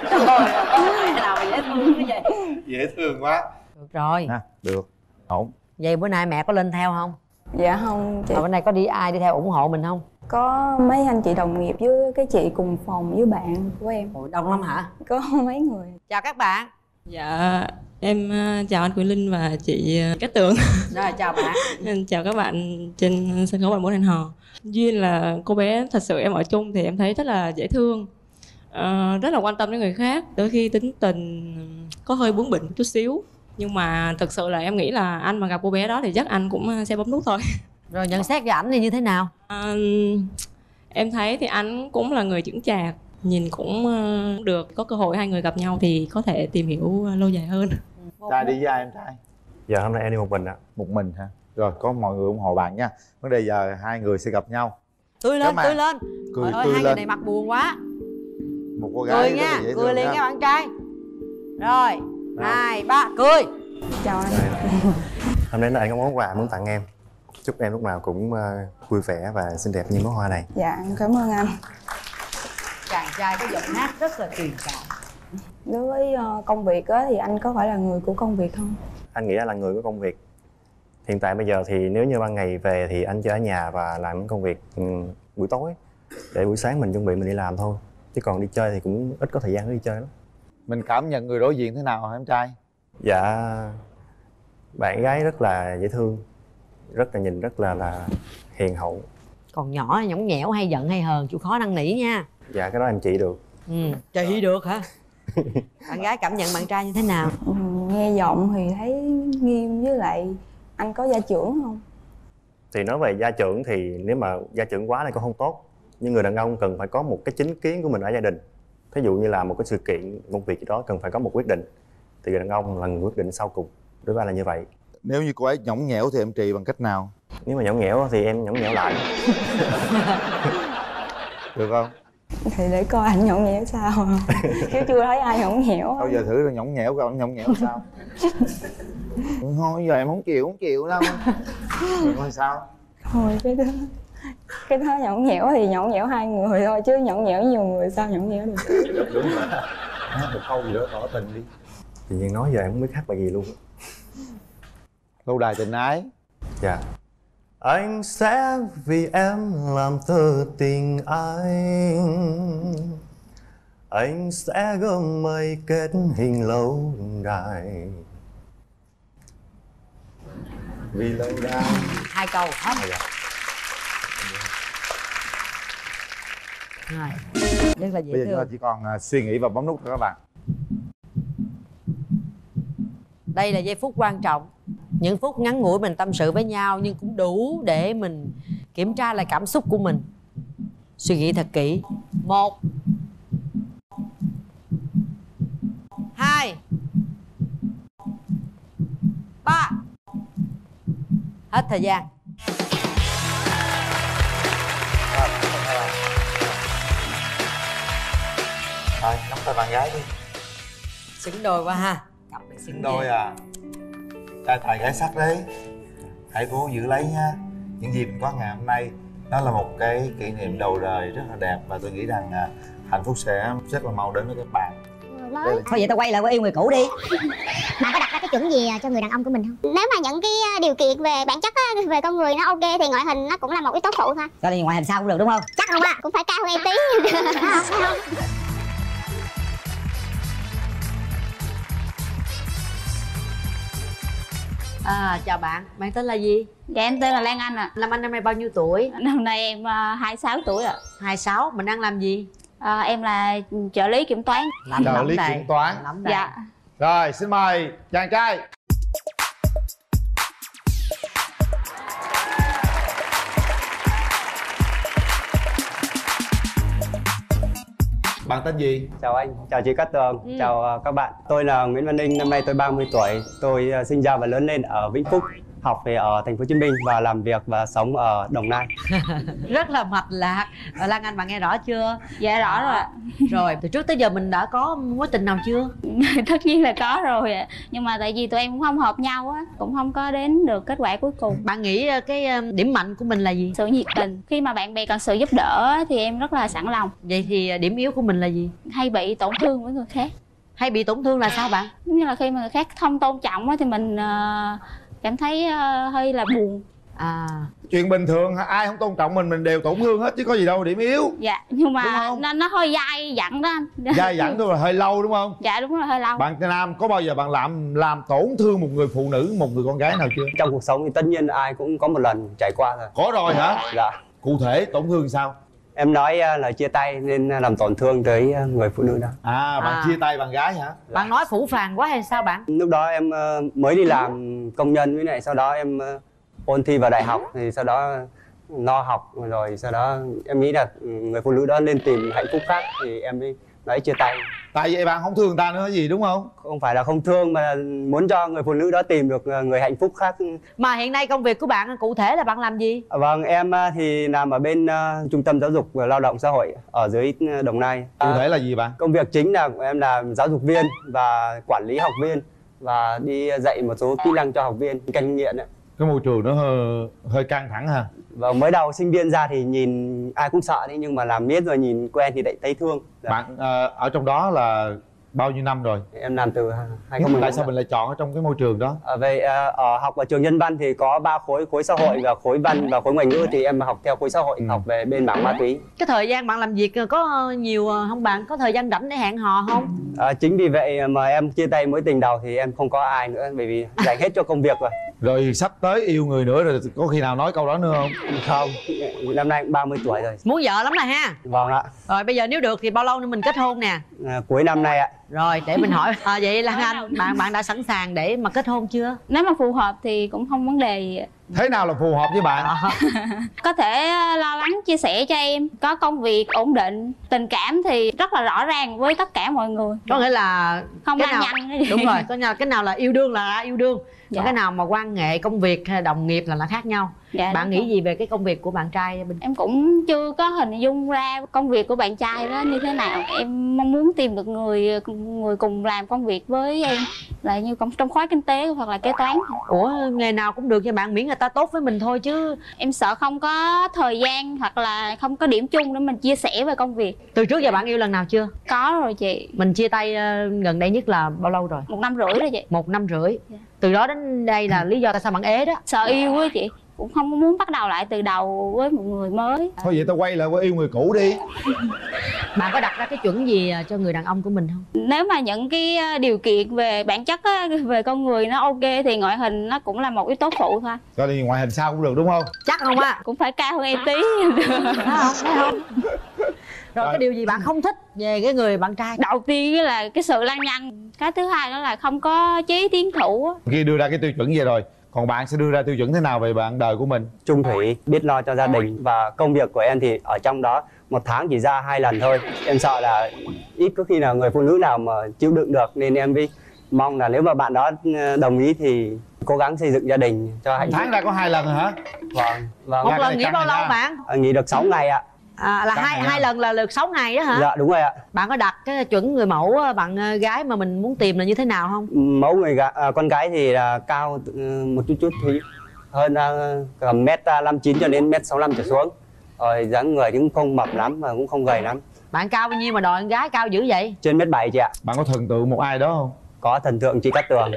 Mẹ nào mà dễ thương như vậy? Dễ thương quá. Được rồi. Ha, được. Ổn. Vậy bữa nay mẹ có lên theo không? Dạ không chị. Ở bên này có đi ai đi theo ủng hộ mình không? Có mấy anh chị đồng nghiệp với cái chị cùng phòng với bạn của em. Ôi, đông lắm hả? Có mấy người. Chào các bạn. Dạ, em uh, chào anh Quyền Linh và chị uh, Cát Tường. Rồi chào bạn. Em chào các bạn trên sân khấu Bạn Muốn Hẹn Hò. Duyên là cô bé thật sự em ở chung thì em thấy rất là dễ thương, uh, rất là quan tâm đến người khác. Đôi khi tính tình có hơi bướng bỉnh một chút xíu, nhưng mà thực sự là em nghĩ là anh mà gặp cô bé đó thì chắc anh cũng sẽ bấm nút thôi. Rồi nhận xét về ảnh thì như thế nào? Uh, em thấy thì anh cũng là người chững chạc, nhìn cũng uh, được. Có cơ hội hai người gặp nhau thì có thể tìm hiểu lâu dài hơn. Trai đi với ai em trai? Giờ hôm nay em đi một mình ạ. Một mình hả? Rồi có mọi người ủng hộ bạn nha. Vấn đề giờ hai người sẽ gặp nhau. Tươi lên, Cảm ơn. tươi lên. Cười Trời ơi, tươi hai người lên. này mặt buồn quá. Một cô gái Cười rất nha, là dễ cười thương liền nha. nha bạn trai. Rồi, hai, ba, cười. Chào anh. Hôm nay là anh có món quà muốn tặng em. Chúc em lúc nào cũng uh, vui vẻ và xinh đẹp như bó hoa này. Dạ, em cảm ơn anh. Chàng trai có giọng hát rất là truyền cảm. Đối với uh, công việc á thì anh có phải là người của công việc không? Anh nghĩ là người của công việc. Hiện tại bây giờ thì nếu như ban ngày về thì anh chơi ở nhà và làm những công việc um, buổi tối, để buổi sáng mình chuẩn bị mình đi làm thôi. Chứ còn đi chơi thì cũng ít có thời gian để đi chơi lắm. Mình cảm nhận người đối diện thế nào hả em trai? Dạ, bạn gái rất là dễ thương, rất là nhìn rất là là hiền hậu. Còn nhỏ nhõng nhẽo hay giận hay hờn chịu khó năn nỉ nha. Dạ cái đó em trị được. Ừ, chị được hả? Bạn gái cảm nhận bạn trai như thế nào? Ừ, nghe giọng thì thấy nghiêm, với lại anh có gia trưởng không? Thì nói về gia trưởng thì nếu mà gia trưởng quá thì cũng không tốt. Nhưng người đàn ông cần phải có một cái chính kiến của mình ở gia đình Thí dụ như là một cái sự kiện, công việc gì đó cần phải có một quyết định, thì người đàn ông là người quyết định sau cùng. Đối với anh là như vậy. Nếu như cô ấy nhõng nhẽo thì em trị bằng cách nào? Nếu mà nhõng nhẽo thì em nhõng nhẽo lại. Được không? Thì để coi anh nhõng nhẽo sao. Chứ chưa thấy ai nhõng nhẽo. Bây giờ thử là nhõng nhẽo coi anh nhõng nhẽo sao. Thôi giờ em không chịu, không chịu đâu. Rồi sao? Thôi cái đó cái đó nhõng nhẽo thì nhõng nhẽo hai người thôi, chứ nhõng nhẽo nhiều người sao nhõng nhẽo được. Đúng rồi. Hát một câu gì đó tỏ tình đi. Tự nhiên nói giờ em không biết hát bài gì luôn. Lâu đài tình ái. Dạ. Anh sẽ vì em làm thơ tình anh. Anh sẽ gom mây kết hình lâu đài. Vì lâu đài. Hai câu hết. Dạ. Rồi. Rất là dễ Bây giờ chúng ta thương. chỉ còn uh, suy nghĩ và bấm nút thôi các bạn. Đây là giây phút quan trọng. Những phút ngắn ngủi mình tâm sự với nhau, nhưng cũng đủ để mình kiểm tra lại cảm xúc của mình. Suy nghĩ thật kỹ. Một, hai, ba. Hết thời gian. Thôi, nắm tay bạn gái đi. Xứng đôi quá ha. Cặp này xứng Đôi à. Trai tài gái sắc đấy. Hãy cố giữ lấy nha. Những gì mình có ngày hôm nay, nó là một cái kỷ niệm đầu đời rất là đẹp. Và tôi nghĩ rằng à, hạnh phúc sẽ rất là mau đến với các bạn. Mới. Thôi vậy tao quay lại với yêu người cũ đi. Bạn có đặt ra cái chuẩn gì cho người đàn ông của mình không? Nếu mà những cái điều kiện về bản chất á, về con người nó ok thì ngoại hình nó cũng là một yếu tố phụ thôi. Sao đi ngoại hình sao cũng được đúng không? Chắc không ạ? Cũng phải cao hơn em tí. Không, không. À, chào bạn, bạn tên là gì? Dạ em tên là Lan Anh ạ. À. Lâm Anh năm nay bao nhiêu tuổi? Năm nay em uh, hai mươi sáu tuổi ạ. À. hai mươi sáu, mình đang làm gì? À, em là trợ lý kiểm toán. Làm trợ lý kiểm toán. Dạ. Rồi, xin mời chàng trai. Bạn tên gì? Chào anh, chào chị Cát Tường, ừ. chào các bạn. Tôi là Nguyễn Văn Ninh, năm nay tôi ba mươi tuổi. Tôi sinh ra và lớn lên ở Vĩnh Phúc, học về ở thành phố Hồ Chí Minh và làm việc và sống ở Đồng Nai. Rất là mạch lạc. Lan Anh, bạn nghe rõ chưa? Dạ rõ rồi ạ. Rồi, từ trước tới giờ mình đã có mối tình nào chưa? Tất nhiên là có rồi ạ. Nhưng mà tại vì tụi em cũng không hợp nhau á, cũng không có đến được kết quả cuối cùng. Bạn nghĩ cái điểm mạnh của mình là gì? Sự nhiệt tình. Khi mà bạn bè cần sự giúp đỡ thì em rất là sẵn lòng. Vậy thì điểm yếu của mình là gì? Hay bị tổn thương với người khác. Hay bị tổn thương là sao bạn? Giống như là khi mà người khác không tôn trọng á thì mình uh, cảm thấy uh, hơi là buồn. À, chuyện bình thường, ai không tôn trọng mình mình đều tổn thương hết chứ có gì đâu điểm yếu. Dạ, nhưng mà nó, nó hơi dai dẳng đó anh. Dai dẳng thôi là hơi lâu đúng không? Dạ đúng rồi, hơi lâu. Bạn nam có bao giờ bạn làm làm tổn thương một người phụ nữ, một người con gái nào chưa? Trong cuộc sống thì tất nhiên ai cũng có một lần trải qua rồi. Có rồi hả? Dạ. Cụ thể tổn thương sao? Em nói uh, lời chia tay nên làm tổn thương tới uh, người phụ nữ đó. À, bạn À. chia tay bạn gái hả? Bạn nói phủ phàng quá hay sao bạn? Lúc đó em uh, mới đi làm công nhân, với lại sau đó em uh, ôn thi vào đại học, thì sau đó no học rồi sau đó em nghĩ là người phụ nữ đó nên tìm hạnh phúc khác thì em mới nói chia tay. Tại vì bạn không thương người ta nữa gì đúng không? Không phải là không thương mà là muốn cho người phụ nữ đó tìm được người hạnh phúc khác. Mà hiện nay công việc của bạn cụ thể là bạn làm gì? Vâng, em thì làm ở bên uh, trung tâm giáo dục và lao động xã hội ở dưới Đồng Nai. Cụ thể là gì bạn? Công việc chính là của em là giáo dục viên và quản lý học viên và đi dạy một số kỹ năng cho học viên cai nghiện ấy. Cái môi trường nó hơi, hơi căng thẳng ha. Và mới đầu sinh viên ra thì nhìn ai cũng sợ đấy, nhưng mà làm miết rồi nhìn quen thì lại thấy thương. Bạn uh, ở trong đó là bao nhiêu năm rồi? Em làm từ hai không một bốn. Tại sao mình lại chọn ở trong cái môi trường đó? À, về uh, ở học ở trường Nhân Văn thì có ba khối, khối xã hội và khối văn và khối ngoại ngữ, thì em học theo khối xã hội, ừ. học về bên mảng ma túy. Cái thời gian bạn làm việc có nhiều không bạn? Có thời gian rảnh để hẹn hò không? À, chính vì vậy mà em chia tay mối tình đầu thì em không có ai nữa, bởi vì dành hết cho công việc rồi. Rồi sắp tới yêu người nữa rồi, có khi nào nói câu đó nữa không? Không, năm nay cũng ba mươi tuổi rồi. Muốn vợ lắm rồi ha. Vâng ạ. Rồi bây giờ nếu được thì bao lâu nữa mình kết hôn nè? À, cuối năm nay ạ. Rồi để mình hỏi à, vậy Lan Anh, bạn bạn đã sẵn sàng để mà kết hôn chưa? Nếu mà phù hợp thì cũng không vấn đề gì. Thế nào là phù hợp với bạn? Có thể lo lắng chia sẻ cho em, có công việc ổn định, tình cảm thì rất là rõ ràng với tất cả mọi người. Có nghĩa là không cái lăng nào nhăng cái gì. đúng rồi, có nào cái nào là yêu đương là yêu đương, Dạ. còn cái nào mà quan hệ công việc hay đồng nghiệp là là khác nhau. Dạ, Bạn nghĩ gì về cái công việc của bạn trai bên? Em cũng chưa có hình dung ra công việc của bạn trai đó như thế nào. Em mong muốn tìm được người người cùng làm công việc với em, là như trong khối kinh tế hoặc là kế toán. Ủa nghề nào cũng được nha bạn, miễn người ta tốt với mình thôi chứ. Em sợ không có thời gian hoặc là không có điểm chung để mình chia sẻ về công việc. Từ trước giờ bạn yêu lần nào chưa? Có rồi chị. Mình chia tay uh, gần đây nhất là bao lâu rồi? Một năm rưỡi rồi chị. Một năm rưỡi. Dạ. Từ đó đến đây là lý do tại sao bạn ế đó? Sợ yêu quá chị, cũng không muốn bắt đầu lại từ đầu với một người mới. Thôi vậy tao quay lại với yêu người cũ đi. Bạn có đặt ra cái chuẩn gì cho người đàn ông của mình không? Nếu mà những cái điều kiện về bản chất á, về con người nó ok thì ngoại hình nó cũng là một yếu tố phụ thôi. Rồi thì ngoại hình sao cũng được đúng không? Chắc không á? Cũng phải cao hơn em tí. Phải không? Phải không? Rồi, rồi cái điều gì bạn không thích về cái người bạn trai? Đầu tiên là cái sự lăng nhăng. Cái thứ hai đó là không có chí tiến thủ. Khi đưa ra cái tiêu chuẩn vậy rồi, còn bạn sẽ đưa ra tiêu chuẩn thế nào về bạn đời của mình? Trung thủy, biết lo cho gia đình. Và công việc của em thì ở trong đó một tháng chỉ ra hai lần thôi. Em sợ là ít có khi nào người phụ nữ nào mà chịu đựng được, nên em mới mong là nếu mà bạn đó đồng ý thì cố gắng xây dựng gia đình cho hạnh phúc. Tháng ra có hai lần hả? Vâng. Vâng. Một lần nghỉ bao lâu bạn? À, nghỉ được sáu ngày ạ. À, là hai hai lần là được sáu ngày đó hả? Dạ đúng rồi ạ. Bạn có đặt cái chuẩn người mẫu bạn gái mà mình muốn tìm là như thế nào không? Mẫu người gái, à, con gái thì là cao một chút chút thì hơn uh, mét năm chín cho đến mét sáu lăm trở xuống. Rồi dáng người cũng không mập lắm mà cũng không gầy lắm. Bạn cao bao nhiêu mà đòi con gái cao dữ vậy? Trên mét bảy chị ạ. Bạn có thần tượng một ai đó không? Có thần tượng chị Cát Tường.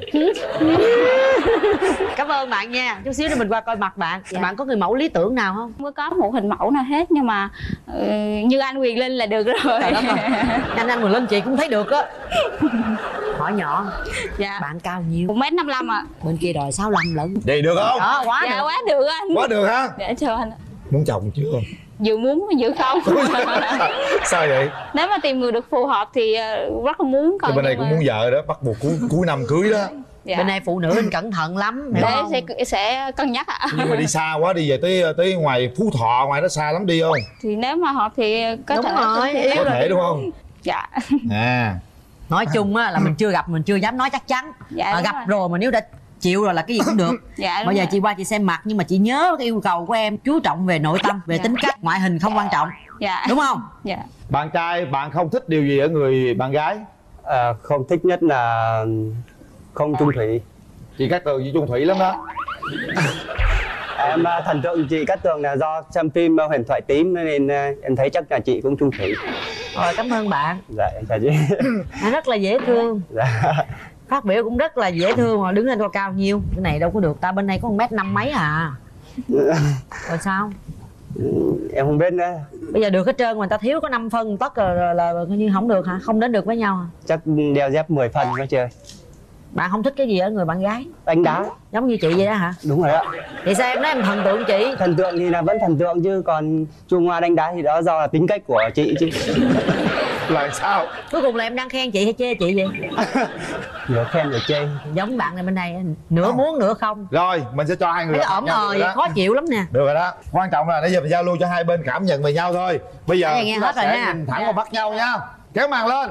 Cảm ơn bạn nha. Chút xíu nữa mình qua coi mặt bạn. Dạ. Bạn có người mẫu lý tưởng nào không? Không có một hình mẫu nào hết, nhưng mà uh, như anh Quyền Linh là được rồi. Anh anh Quyền Linh chị cũng thấy được á. Hỏi nhỏ. Dạ. Bạn cao nhiêu? Một mét năm lăm ạ. Bên kia đòi sáu lăm lận. Vậy được không? Đó, quá dạ, được. quá được anh. Quá được hả? Dạ cho anh. Muốn chồng chưa? Vừa muốn vừa không. Sao vậy? Nếu mà tìm người được phù hợp thì rất là muốn. Còn thì bên này mà... cũng muốn vợ đó, bắt buộc cuối cuối năm cưới đó. Dạ. Bên này phụ nữ mình cẩn thận lắm. Để sẽ sẽ cân nhắc ạ. Nhưng mà đi xa quá, đi về tới tới ngoài Phú Thọ, ngoài đó xa lắm đi không? Thì nếu mà hợp thì có đúng thể. Rồi, thì... có thể đúng không? Dạ. À. Nói chung á là mình chưa gặp mình chưa dám nói chắc chắn. Dạ, à, gặp rồi. rồi mà nếu đã chịu rồi là cái gì cũng được. Dạ, bây giờ rồi. chị qua chị xem mặt, nhưng mà chị nhớ cái yêu cầu của em chú trọng về nội tâm, về dạ. tính cách, ngoại hình không quan trọng. Dạ. Đúng không? Dạ. Bạn trai bạn không thích điều gì ở người bạn gái? À, không thích nhất là không chung thủy. Chị Cát Tường chị chung thủy lắm đó. Em thần tượng chị Cát Tường là do xem phim Huyền Thoại Tím nên em thấy chắc là chị cũng chung thủy. Rồi cảm ơn bạn. Dạ em chào chị. À, rất là dễ thương. Dạ. Phát biểu cũng rất là dễ thương, mà đứng lên cao cao nhiêu. Cái này đâu có được, ta bên này có một mét năm mấy à. Rồi sao? Em không biết nữa. Bây giờ được hết trơn mà người ta thiếu có năm phân tất là, là, là coi như không được hả? Không đến được với nhau hả? Chắc đeo dép mười phân đó chơi. Bạn không thích cái gì ở người bạn gái? Đánh đá. Giống như chị vậy đó hả? Đúng rồi ạ. Thì sao em nói em thần tượng chị? Thần tượng thì là vẫn thần tượng chứ còn Trung Hoa đánh đá thì đó do là tính cách của chị chứ. Là sao? Cuối cùng là em đang khen chị hay chê chị vậy? Vừa khen vừa chê. Giống bạn này bên này nửa muốn nửa không. Rồi mình sẽ cho hai người thấy ổn rồi, khó chịu lắm nè. Được rồi đó. Quan trọng là nãy giờ mình giao lưu cho hai bên cảm nhận về nhau thôi. Bây giờ nghe chúng hết ta rồi sẽ nha. nhìn thẳng vào mắt nhau nha. Kéo màn lên.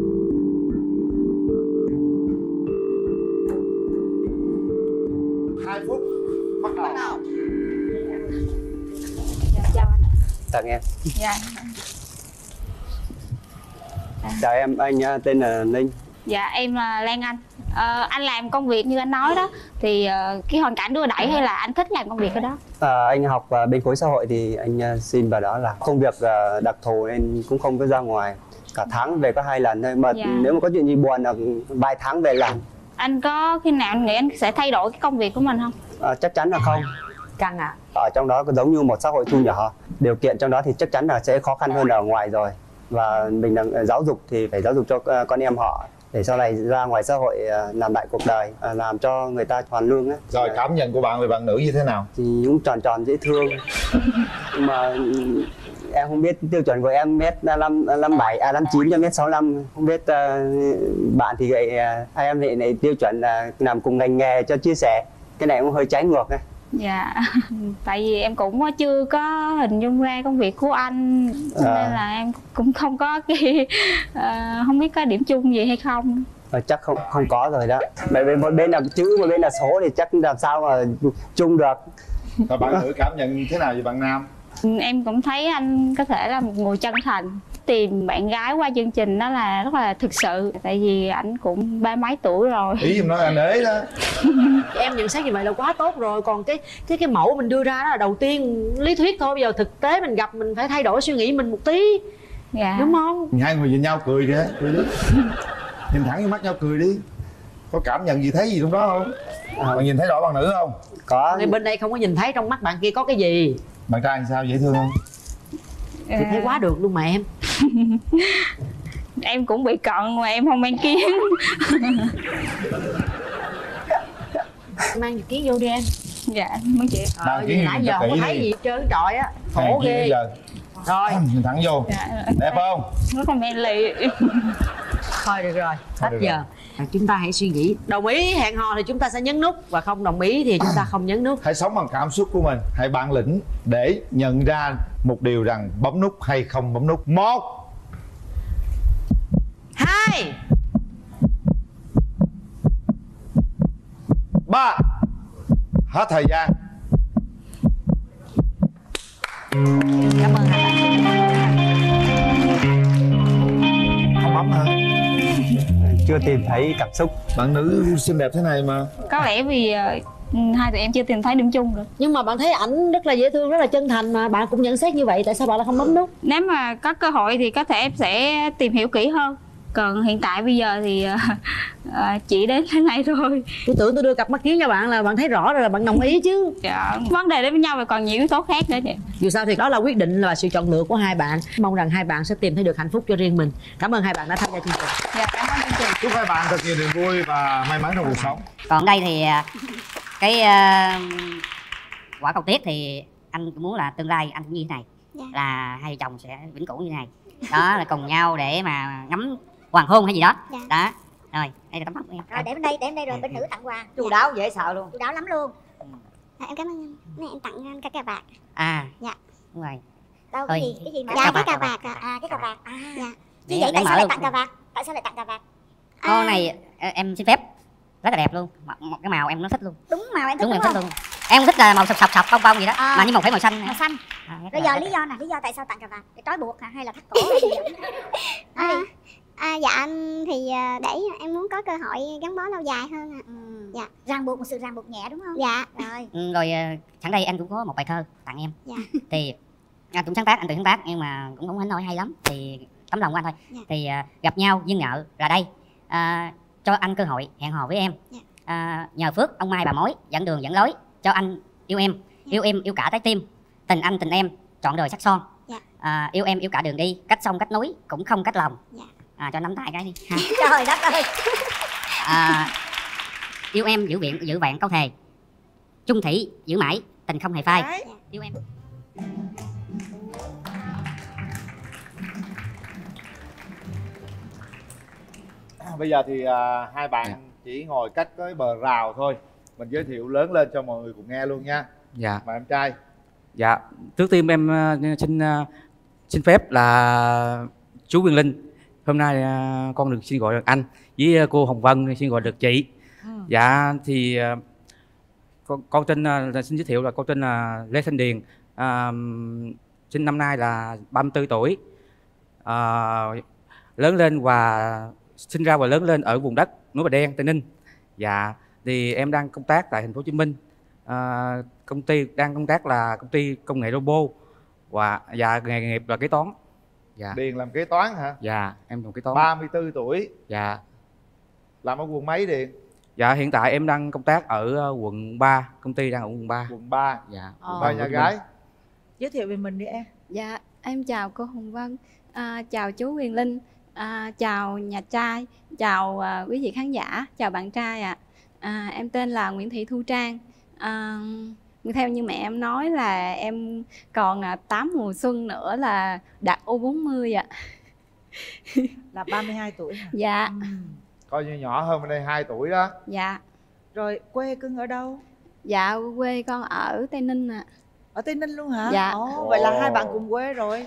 Hai phút bắt đầu. Dạ, chào anh. Chào em. Dạ. Chào em, anh tên là Ninh. Dạ em là Lan Anh. Ờ, anh làm công việc như anh nói đó thì uh, cái hoàn cảnh đưa đẩy hay là anh thích làm công việc ở đó? À, anh học uh, bên khối xã hội thì anh uh, xin vào đó làm. Công việc uh, đặc thù nên cũng không có ra ngoài. Cả tháng về có hai lần thôi. Mà dạ. nếu mà có chuyện gì buồn là vài tháng về làm. Anh có khi nào anh nghĩ anh sẽ thay đổi cái công việc của mình không? À, chắc chắn là không. Căng ạ. À? Ở trong đó có giống như một xã hội thu nhỏ. Điều kiện trong đó thì chắc chắn là sẽ khó khăn hơn ở ngoài rồi. Và mình đang giáo dục thì phải giáo dục cho uh, con em họ để sau này ra ngoài xã hội uh, làm lại cuộc đời, uh, làm cho người ta hoàn lương ấy. Rồi cảm nhận của bạn về bạn nữ như thế nào? Thì cũng tròn tròn dễ thương. Nhưng mà em không biết tiêu chuẩn của em mét năm năm bảy à năm chín cho mét sáu năm, không biết uh, bạn thì vậy uh, hai em thì này tiêu chuẩn uh, làm cùng ngành nghề cho chia sẻ, cái này cũng hơi trái ngược này. Dạ, tại vì em cũng chưa có hình dung ra công việc của anh à. Nên là em cũng không có cái uh, không biết có điểm chung gì hay không. À, chắc không không có rồi đó. Bởi vì một bên là chữ, một bên là số thì chắc làm sao mà chung được. Rồi bạn nữ cảm nhận thế nào về bạn nam? Em cũng thấy anh có thể là một người chân thành. Tìm bạn gái qua chương trình đó là rất là thực sự. Tại vì ảnh cũng ba mấy tuổi rồi. Ý em nói anh ế đó. Em nhận xét như vậy là quá tốt rồi. Còn cái cái cái mẫu mình đưa ra đó là đầu tiên lý thuyết thôi. Bây giờ thực tế mình gặp mình phải thay đổi suy nghĩ mình một tí. Dạ. Đúng không? Hai người nhìn nhau cười kìa, cười đi. Nhìn thẳng vô mắt nhau cười đi. Có cảm nhận gì, thấy gì trong đó không? À, bạn nhìn thấy rõ bạn nữ không? Có. Thì bên đây không có nhìn thấy trong mắt bạn kia có cái gì. Bạn trai làm sao, dễ thương không? Thì thấy quá được luôn mà em. Em cũng bị cận mà em không mang kiến. Mang kiến vô đi em. Dạ, mấy chị. Ờ, gì nãy giờ không có thấy gì hết trơn trọi á. Khổ ghê. Rồi. Nhìn thẳng vô. Dạ. Đẹp không? Nó còn mê lì. Thôi được rồi, hết giờ. Chúng ta hãy suy nghĩ. Đồng ý hẹn hò thì chúng ta sẽ nhấn nút, và không đồng ý thì chúng ta không nhấn nút. Hãy sống bằng cảm xúc của mình, hãy bản lĩnh để nhận ra một điều rằng bấm nút hay không bấm nút. Một, hai, ba. Hết thời gian. Cảm ơn hai bạn. Không bấm hả? Chưa tìm thấy cảm xúc. Bạn nữ xinh đẹp thế này mà. Có lẽ vì uh, hai tụi em chưa tìm thấy điểm chung được. Nhưng mà bạn thấy ảnh rất là dễ thương, rất là chân thành mà bạn cũng nhận xét như vậy, tại sao bạn lại không bấm nút? Nếu mà có cơ hội thì có thể em sẽ tìm hiểu kỹ hơn. Còn hiện tại bây giờ thì uh, uh, chỉ đến thế này thôi. Tôi tưởng tôi đưa cặp mắt kiến cho bạn là bạn thấy rõ rồi là bạn đồng ý chứ. Dạ, vấn đề đến với nhau và còn nhiều yếu tố khác nữa chị. Dù sao thì đó là quyết định là sự chọn lựa của hai bạn. Mong rằng hai bạn sẽ tìm thấy được hạnh phúc cho riêng mình. Cảm ơn hai bạn đã tham gia chương trình. Dạ, cảm ơn chương trình. Chúc hai bạn thật nhiều niềm vui và may mắn trong cuộc sống. Còn đây thì cái uh, quả cầu tuyết thì anh cũng muốn là tương lai anh cũng như thế này. Dạ. Là hai vợ chồng sẽ vĩnh cửu như thế này. Đó là cùng nhau để mà ngắm hoàng hôn hay gì đó. Dạ. Đó. Rồi, đây là tấm tóc của em. Rồi để bên đây, để bên đây rồi bên nữ tặng quà. Chu đáo dễ sợ luôn. Chu đáo lắm luôn. À, em cảm ơn anh. Này em tặng anh cái cà vạt. À. Dạ. Đúng rồi. Đâu cái gì? Cái gì mà? Dạ, cái cà vạt à. À cái cà vạt. À dạ. Chứ Để, vậy để tại sao lại luôn. tặng cà vạt? Tại sao lại tặng cà vạt? Con này em xin phép rất là đẹp luôn. Một cái màu em nó thích luôn. Đúng màu em thích đúng, đúng, em không? thích luôn. Em thích là màu sọc sọc sọc bông bông gì đó. À. Mà nhưng mà phải màu xanh. Màu xanh. À, rồi giờ lý do nè, lý do tại sao tặng cà vạt? Để trói buộc hả hay là thắt cổ hay gì vậy? À, à, dạ anh thì để em muốn có cơ hội gắn bó lâu dài hơn ạ. À. Ừ. Dạ. Ràng buộc, một sự ràng buộc nhẹ đúng không? Dạ. Rồi. Ừ, rồi sẵn đây anh cũng có một bài thơ tặng em. Dạ. Thì anh cũng sáng tác, anh tự sáng tác nhưng mà cũng không hánh nói hay lắm. Thì tấm lòng của anh thôi. Dạ. Thì uh, gặp nhau duyên nợ là đây. Uh, cho anh cơ hội hẹn hò với em. Dạ. Uh, nhờ phước ông mai bà mối dẫn đường dẫn lối cho anh yêu em. Dạ. Yêu em yêu cả trái tim. Tình anh tình em trọn đời sắc son. Dạ. Uh, yêu em yêu cả đường đi, cách sông cách núi cũng không cách lòng. Dạ. À, cho nắm tay cái đi ha. Trời đất ơi. À, yêu em giữ viện giữ vẹn câu thề, chung thủy giữ mãi tình không hề phai. Dạ. Yêu em. Bây giờ thì à, hai bạn dạ. chỉ ngồi cách cái bờ rào thôi. Mình giới thiệu lớn lên cho mọi người cùng nghe luôn nha. Dạ. Mời em trai. Dạ. Trước tiên em uh, xin uh, xin phép là chú Quyền Linh. Hôm nay uh, con được xin gọi là anh, với uh, cô Hồng Vân xin gọi được chị. Ừ. Dạ thì uh, con, con tên uh, xin giới thiệu là con tên là Lê Thanh Điền. Uh, sinh năm nay là ba mươi tư tuổi. Uh, lớn lên và sinh ra và lớn lên ở vùng đất núi Bà Đen, Tây Ninh. Dạ, thì em đang công tác tại thành phố Hồ Chí Minh. À, công ty đang công tác là công ty công nghệ robot và và nghề nghiệp là kế toán. Dạ. Điền làm kế toán hả? Dạ, em làm kế toán. ba mươi tư tuổi. Dạ. Làm ở quận mấy Điền? Dạ, hiện tại em đang công tác ở quận ba, công ty đang ở quận ba. Quận ba. Dạ. Quận ba nhà gái. Giới thiệu về mình đi em. Dạ, em chào cô Hồng Vân, à, chào chú Quyền Linh, à, chào nhà trai, chào à, quý vị khán giả, chào bạn trai ạ. À. À, em tên là Nguyễn Thị Thu Trang. À, theo như mẹ em nói là em còn à, tám mùa xuân nữa là đạt u bốn mươi ạ. Là ba mươi hai tuổi hả? Dạ. Ừ. Coi như nhỏ hơn bên đây hai tuổi đó. Dạ. Rồi quê cưng ở đâu? Dạ quê con ở Tây Ninh ạ. À. Ở Tây Ninh luôn hả? Dạ. Ồ, vậy là hai bạn cùng quê rồi.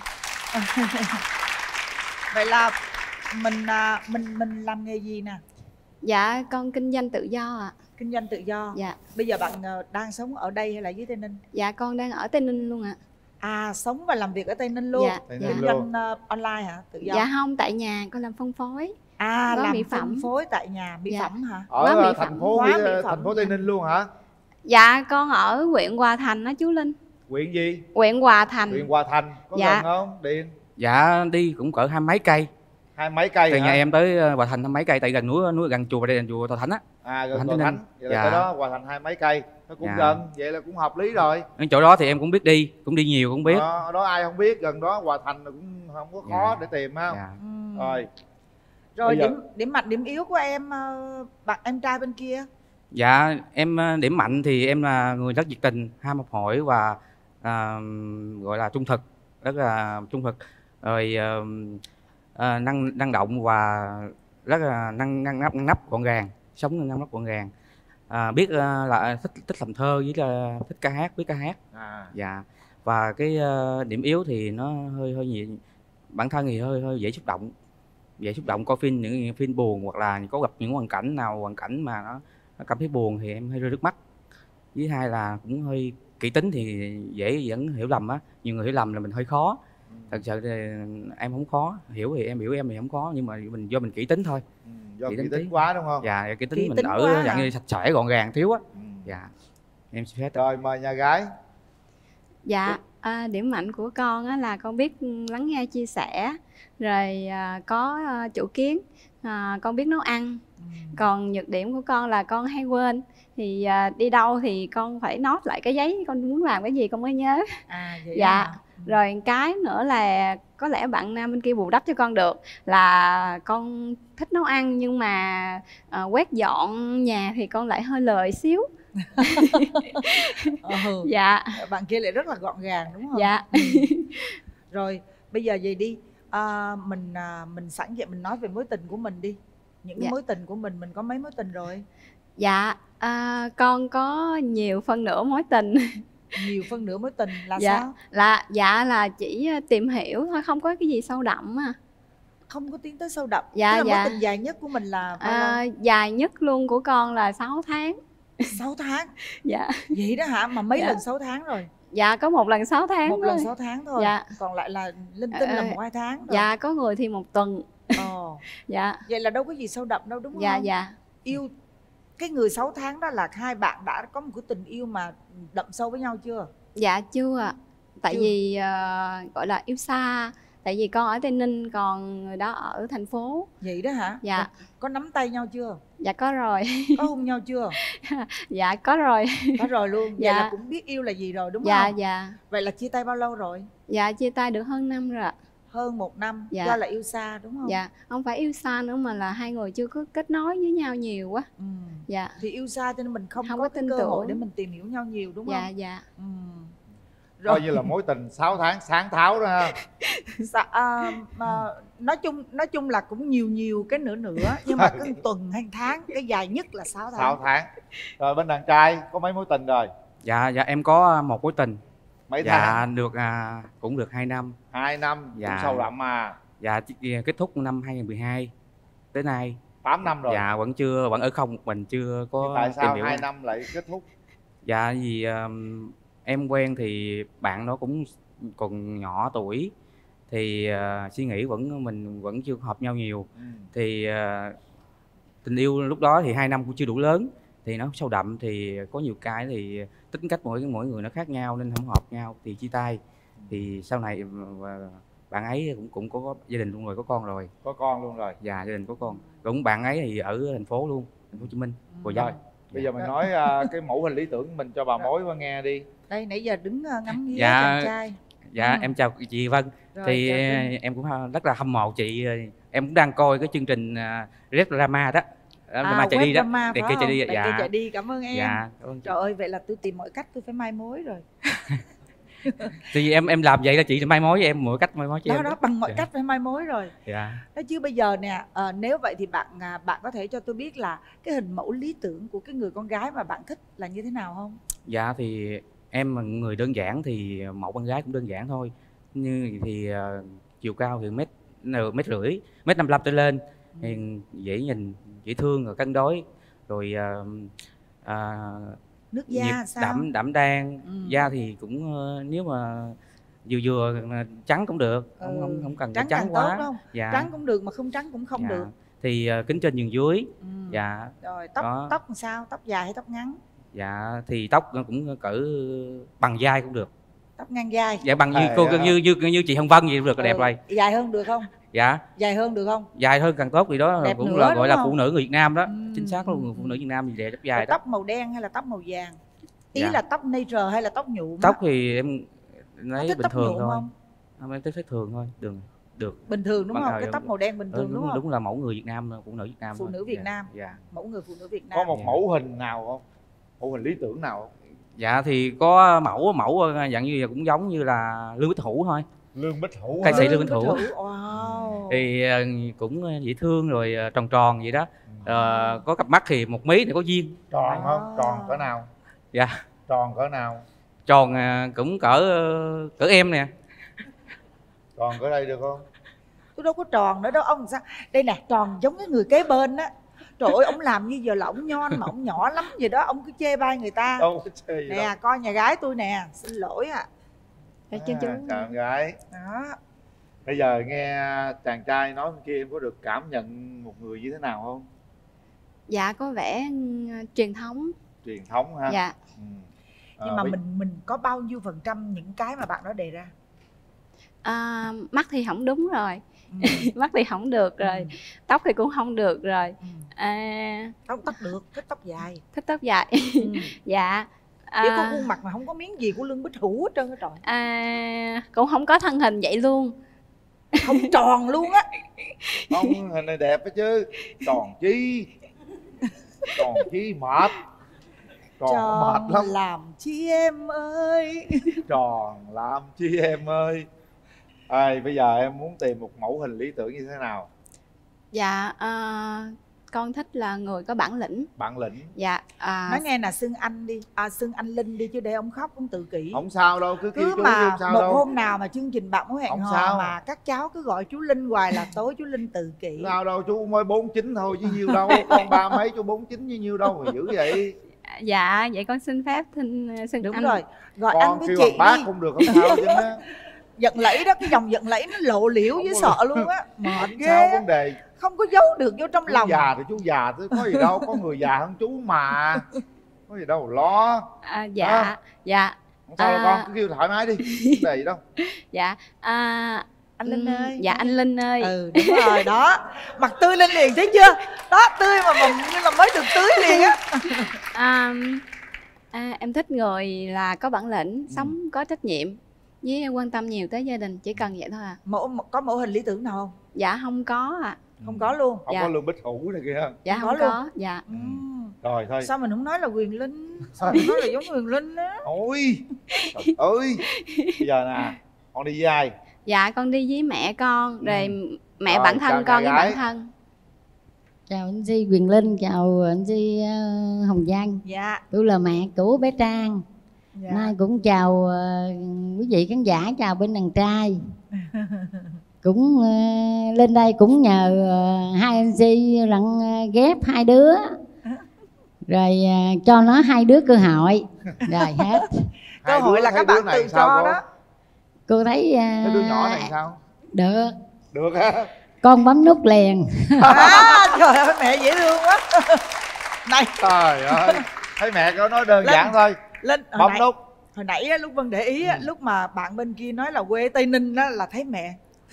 Vậy là mình à, mình mình làm nghề gì nè? Dạ con kinh doanh tự do ạ. À. Kinh doanh tự do. Dạ. Bây giờ bạn đang sống ở đây hay là dưới Tây Ninh? Dạ con đang ở Tây Ninh luôn ạ. À. À, sống và làm việc ở Tây Ninh luôn. Dạ. Kinh dạ. doanh uh, online hả? Tự do. Dạ không, tại nhà con làm phân phối. À, Gói làm mỹ phân phẩm. phối tại nhà, mỹ dạ. phẩm hả? Ở mỹ thành phẩm. phố Hóa mỹ, mỹ thành phẩm. phố Tây Ninh luôn hả? Dạ con ở huyện Hòa Thành đó chú Linh. Huyện gì? Huyện Hòa Thành. Huyện Hòa Thành. Có dạ. gần không Điền? Dạ đi cũng cỡ hai mấy cây. Hai mấy cây từ hả? nhà em tới Hòa Thành hai mấy cây, tại gần núi núi gần chùa, đây là chùa Tòa Thánh á. À gần Tòa Thánh. Thánh vậy là dạ. tới đó Hòa Thành hai mấy cây, nó cũng dạ. gần, vậy là cũng hợp lý rồi. Ở chỗ đó thì em cũng biết đi, cũng đi nhiều cũng biết. Đó, ở đó ai không biết, gần đó Hòa Thành cũng không có khó dạ. để tìm ha. Dạ. Ừ. Rồi. Rồi giờ... điểm điểm mạnh điểm yếu của em bạn em trai bên kia? Dạ em điểm mạnh thì em là người rất nhiệt tình, ham học hỏi và à, gọi là trung thực, rất là trung thực, rồi à, à, năng năng động và rất là năng năng nắp, năng nắp gọn gàng, sống năng nắp gọn gàng, à, biết à, là thích thích làm thơ với là thích ca hát, biết ca hát. À. Dạ. Và cái uh, điểm yếu thì nó hơi hơi nhiều, bản thân thì hơi hơi dễ xúc động, dễ xúc động coi phim, những phim buồn hoặc là có gặp những hoàn cảnh nào hoàn cảnh mà nó, nó cảm thấy buồn thì em hơi rơi nước mắt. Với hai là cũng hơi kỹ tính thì dễ dẫn hiểu lầm á, nhiều người hiểu lầm là mình hơi khó. Ừ. Thật sự thì em không khó, hiểu thì em hiểu em thì không khó, nhưng mà mình do mình kỹ tính thôi. Ừ, do kỹ tính, tính quá đúng không? Dạ, kỹ tính kỹ mình tính ở dạng như sạch sẽ gọn gàng thiếu á. Ừ. Dạ. Em xin phép. Rồi mời nhà gái. Dạ, à, điểm mạnh của con á là con biết lắng nghe chia sẻ, rồi à, có à, chủ kiến, à, con biết nấu ăn. Ừ. Còn nhược điểm của con là con hay quên, thì à, đi đâu thì con phải note lại cái giấy con muốn làm cái gì con mới nhớ. À, vậy dạ. à? Rồi cái nữa là có lẽ bạn nam bên kia bù đắp cho con được là con thích nấu ăn, nhưng mà à, quét dọn nhà thì con lại hơi lười xíu. ừ. Dạ. Bạn kia lại rất là gọn gàng đúng không? Dạ. Ừ. Rồi bây giờ gì đi à, mình à, mình sẵn vậy mình nói về mối tình của mình đi. Những dạ. mối tình của mình mình có mấy mối tình rồi? Dạ à, con có nhiều phân nửa mối tình. Nhiều phân nửa mối tình là dạ. sao? Là dạ là chỉ tìm hiểu thôi, không có cái gì sâu đậm à. Không có tiến tới sâu đậm. Dạ. Tức là dạ. mối tình dài nhất của mình là bao à, lâu? Dài nhất luôn của con là sáu tháng. sáu tháng? Dạ. Vậy đó hả? Mà mấy dạ. lần sáu tháng rồi? Dạ có một lần sáu tháng. Một thôi. lần sáu tháng thôi. Dạ. Còn lại là linh tinh à, là một hai tháng rồi. Dạ có người thì một tuần. Ồ. Dạ. Vậy là đâu có gì sâu đậm đâu đúng dạ, không? Dạ dạ. Yêu cái người sáu tháng đó là hai bạn đã có một cái tình yêu mà đậm sâu với nhau chưa? Dạ chưa ạ. Tại chưa. vì uh, gọi là yêu xa. Tại vì con ở Tây Ninh còn người đó ở thành phố. Vậy đó hả? Dạ. Có nắm tay nhau chưa? Dạ có rồi. Có hôn nhau chưa? Dạ có rồi. Có rồi luôn. Vậy dạ. là cũng biết yêu là gì rồi đúng dạ, không? Dạ dạ. Vậy là chia tay bao lâu rồi? Dạ chia tay được hơn năm rồi ạ. Hơn một năm. Dạ. Do là yêu xa đúng không? Dạ. Không phải yêu xa nữa mà là hai người chưa có kết nối với nhau nhiều quá. Ừ. Dạ. Thì yêu xa cho nên mình không, không có, có cái tin cơ tưởng. hội để mình tìm hiểu nhau nhiều đúng dạ, không? Dạ dạ. Ừ. Rồi. Coi như là mối tình sáu tháng sáng tháo đó ha. Dạ, à, mà nói chung nói chung là cũng nhiều nhiều cái nữa nữa, nhưng mà cứ tuần hay tháng, cái dài nhất là sáu tháng. sáu tháng. Rồi bên đàn trai có mấy mối tình rồi? Dạ dạ em có một mối tình. Mấy dạ, tháng? được à, cũng được hai năm. Hai năm dạ. Cũng sâu đậm mà. Dạ kết thúc năm hai nghìn mười hai tới nay. Tám năm rồi. Dạ vẫn chưa, vẫn ở không một mình, chưa có. Nhưng tại sao hai năm lại kết thúc? Dạ vì um, em quen thì bạn đó cũng còn nhỏ tuổi, thì uh, suy nghĩ vẫn mình vẫn chưa hợp nhau nhiều. Ừ. Thì uh, tình yêu lúc đó thì hai năm cũng chưa đủ lớn, thì nó sâu đậm, thì có nhiều cái thì tính cách mỗi mỗi người nó khác nhau nên không hợp nhau thì chia tay. Thì sau này uh, bạn ấy cũng cũng có gia đình luôn rồi, có con rồi. Có con luôn rồi. Dạ gia đình có con. Cũng bạn ấy thì ở thành phố luôn, thành phố Hồ Chí Minh. Ừ. Rồi. Bây giờ mình nói uh, cái mẫu hình lý tưởng của mình cho bà mối qua nghe đi. Đây nãy giờ đứng ngắm nghía dạ, chàng trai. Dạ ừ. Em chào chị Vân. Rồi, thì em cũng rất là hâm mộ chị. Em cũng đang coi cái chương trình uh, Red Drama đó. Đó, À, mai chạy web đi đó, drama để phải kia chạy không? đi. Để Dạ. kia chạy đi, cảm ơn em. Dạ, cảm ơn chị. Trời ơi, vậy là tôi tìm mọi cách tôi phải mai mối rồi. Thì em em làm vậy là chị mai mối với em, mọi cách mai mối cho Đó em. đó, bằng mọi Dạ. cách phải mai mối rồi. Dạ. Đó chứ bây giờ nè, à, nếu vậy thì bạn à, bạn có thể cho tôi biết là cái hình mẫu lý tưởng của cái người con gái mà bạn thích là như thế nào không? Dạ thì em là người đơn giản thì mẫu con gái cũng đơn giản thôi. Như thì uh, chiều cao thì mét mét rưỡi, mét năm mươi lăm trở lên, thì dễ nhìn, dễ thương, rồi cân đối, rồi uh, uh, Nước da sao? đậm đậm đan, Ừ. da thì cũng uh, nếu mà vừa vừa uh, trắng cũng được, không Ừ. không không cần Trắng trắng càng quá. tốt đúng không? Dạ. Trắng cũng được mà không trắng cũng không Dạ. được. Thì uh, kính trên nhường dưới. Ừ. Dạ. Rồi tóc Đó. tóc làm sao? Tóc dài hay tóc ngắn? Dạ thì tóc nó cũng cỡ bằng vai cũng được. Tóc ngang vai. Dạ bằng như À, cô dạ. như như như chị Hồng Vân vậy cũng được, là đẹp Ừ. rồi. Dài hơn được không? Dạ. Dài hơn được không? Dài hơn càng tốt, vì đó Đẹp cũng nữa, là đúng gọi là không? phụ nữ người Việt Nam đó. Ừ. Chính xác luôn, người phụ nữ Việt Nam thì đẹp tóc dài Rồi đó. tóc màu đen hay là tóc màu vàng? Ý Dạ. là tóc nature hay là tóc nhuộm? Tóc thì em lấy thích bình tóc thường nhuộm thôi. không? Không, em thích thích thường thôi, được được. Bình thường đúng Bằng không? thời Cái tóc màu đen bình thường đúng, đúng không? Đúng là mẫu người Việt Nam, phụ nữ Việt Nam. Phụ thôi. nữ Việt Dạ. Nam. Dạ. Mẫu người phụ nữ Việt Nam. Có một mẫu hình nào không? Mẫu hình lý tưởng nào không? Dạ thì có mẫu mẫu dạng như là cũng giống như là Lương Bích Hữu thôi. Lương Bích Hữu. Ca hả? sĩ Lương Bích Hữu. Wow. Thì ờ, cũng dễ thương, rồi ờ, tròn tròn vậy đó. Ờ, có cặp mắt thì một mí thì có duyên. Tròn không? Tròn cỡ nào? Dạ. Tròn cỡ nào? Tròn ờ, cũng cỡ cỡ em nè. Tròn cỡ đây được không? Tôi đâu có tròn nữa đâu ông sao? Đây nè, tròn giống cái người kế bên á. Trời ơi, ông làm như giờ là ông nhon mà ông nhỏ lắm vậy đó, ông cứ chê bai người ta. Đâu có chê gì Nè, đâu. coi nhà gái tôi nè, xin lỗi ạ. Dạ, chú chú. À, chào em gái. Đó. Bây giờ nghe chàng trai nói bên kia, em có được cảm nhận một người như thế nào không? Dạ có vẻ ừ, truyền thống. Truyền thống ha. Dạ. Ừ. Nhưng Ờ, mà bây- mình mình có bao nhiêu phần trăm những cái mà bạn đó đề ra? À, mắt thì không đúng rồi. Mắt thì không được rồi. Tóc thì cũng không được rồi. À, Tóc tóc được, thích tóc dài. thích tóc dài. Dạ. Chỉ có À, khuôn mặt mà không có miếng gì của Lương Bích Hữu hết trơn á trời. à, cũng không có thân hình vậy luôn. Không tròn luôn á. Không, hình này đẹp đó chứ. Tròn chi. Tròn chi mệt. Tròn mệt Tròn lắm. làm chi em ơi. Tròn làm chi em ơi. À, bây giờ em muốn tìm một mẫu hình lý tưởng như thế nào? Dạ à, con thích là người có bản lĩnh. Bản lĩnh. Dạ à, Nói nghe là xưng anh đi, à xưng anh Linh đi, chứ để ông khóc ông tự kỷ. Không sao đâu, cứ kêu Cứ chú mà không sao một đâu. hôm nào mà chương trình bạn muốn hẹn Không hò sao. mà các cháu cứ gọi chú Linh hoài là tối chú Linh tự kỷ. Sao đâu, chú mới bốn chín thôi chứ nhiêu đâu. Con ba mấy chú bốn chín như nhiêu đâu mà dữ vậy. dạ vậy con xin phép xin xin Đúng anh. rồi, gọi Con anh với kêu chị bằng bác đi. cũng được, không sao chứ á. Giận lẫy đó, cái dòng giận lẫy nó lộ liễu với sợ luôn á. Mệt ghê Sao á. vấn đề. Không có giấu được vô trong Chú lòng. già thì chú già chứ có gì đâu, có người già hơn chú mà. Có gì đâu lo. À, dạ À. dạ. Không sao đâu À. con, cứ kêu thoải mái đi. Vấn đề gì đâu. Dạ à, Anh Linh ừm, ơi. dạ anh Linh ơi. Ừ đúng rồi đó. Mặt tươi lên liền thấy chưa? Đó tươi mà mà như là mới được tưới liền á. À, à, em thích người là có bản lĩnh, sống có trách nhiệm với quan tâm nhiều tới gia đình, chỉ cần vậy thôi à. Mẫu có mẫu hình lý tưởng nào không? Dạ không có ạ. À. Không có luôn. Không Dạ. có Lương Bích Hữu này kia. Dạ Không không có luôn. có. Dạ. Ừ. Rồi thôi. Sao mình không nói là Quyền Linh? Sao mình nói là giống Quyền Linh á? Ôi trời ơi. Bây giờ nè, con đi với ai? Dạ con đi với mẹ con, rồi mẹ Rồi, bản chào thân con nhà với gái. bản thân. Chào anh Di Quyền Linh, chào anh Di uh, Hồng Giang. Dạ. Tôi là mẹ của bé Trang. Dạ. Nay cũng chào uh, quý vị khán giả, chào bên đàn trai. Cũng uh, lên đây cũng nhờ uh, hai anh Di lặng uh, ghép hai đứa. Rồi uh, cho nó hai đứa cơ hội. Rồi hết. Cơ Hai hội đứa- là hai các đứa bạn này tự sao cho cô? đó. Cô thấy uh, Cái đứa nhỏ này sao? được. Được hả? Con bấm nút liền. À, trời ơi mẹ dễ thương quá. Này. Trời ơi. Thấy mẹ có nói đơn Linh, giản thôi. Linh hồi Bấm nãy, nút. hồi nãy á, lúc Vân để ý á, lúc mà bạn bên kia nói là quê Tây Ninh á là thấy mẹ.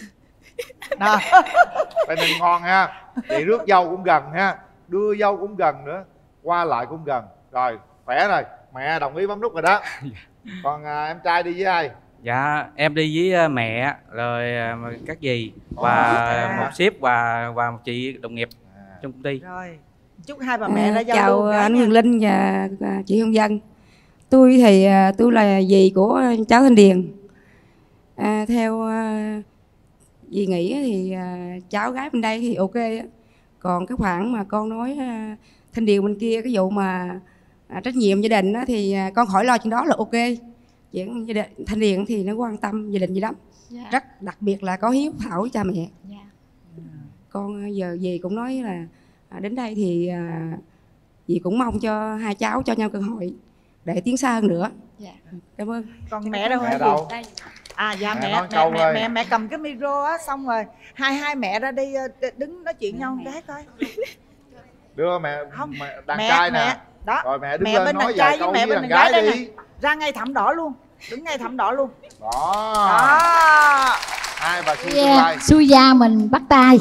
Đó. Tây Ninh ngon ha. Chị rước dâu cũng gần ha. Đưa dâu cũng gần nữa. Qua lại cũng gần. Rồi, khỏe rồi. Mẹ đồng ý bấm nút rồi đó. Còn à, em trai đi với ai? Dạ em đi với ờ, mẹ, rồi ờ, các dì và À. một sếp và và một chị đồng nghiệp trong công ty. Rồi. Chúc hai bà mẹ ra giao Chào lưu anh nha. Quyền Linh và chị Hồng Vân. Tôi thì à, tôi là dì của cháu Thanh Điền. À, theo à, dì nghĩ thì à, cháu gái bên đây thì ok á. Còn cái khoản mà con nói à, Thanh Điền bên kia, cái vụ mà à, trách nhiệm gia đình á, thì à, con khỏi lo chuyện đó là ok. Chuyện gia đình, Thanh Điền thì nó quan tâm gia đình gì lắm. Dạ. Rất đặc biệt là có hiếu thảo với cha mẹ. Dạ. Con giờ dì cũng nói là à, đến đây thì à, dì cũng mong cho hai cháu cho nhau cơ hội để tiến xa hơn nữa. Dạ. Cảm ơn. Còn mẹ đâu Mẹ hả? đâu? Đây. À dạ Mẹ mẹ nói mẹ câu mẹ, thôi. mẹ mẹ cầm cái micro á, xong rồi hai hai mẹ ra đi ờ, đứng nói chuyện nhau một cái coi. Đưa mẹ Không, mẹ đàn mẹ, trai mẹ. nè. Đó. Rồi mẹ đứng Mẹ lên bên nói đàn vài trai với câu mẹ với bên đàn đàn gái gái đây đi. nè. Ra ngay thảm đỏ luôn. Đứng ngay thảm đỏ luôn. Đó. Đó. Hai bà xui tương Yeah, lai. xui da mình bắt tay.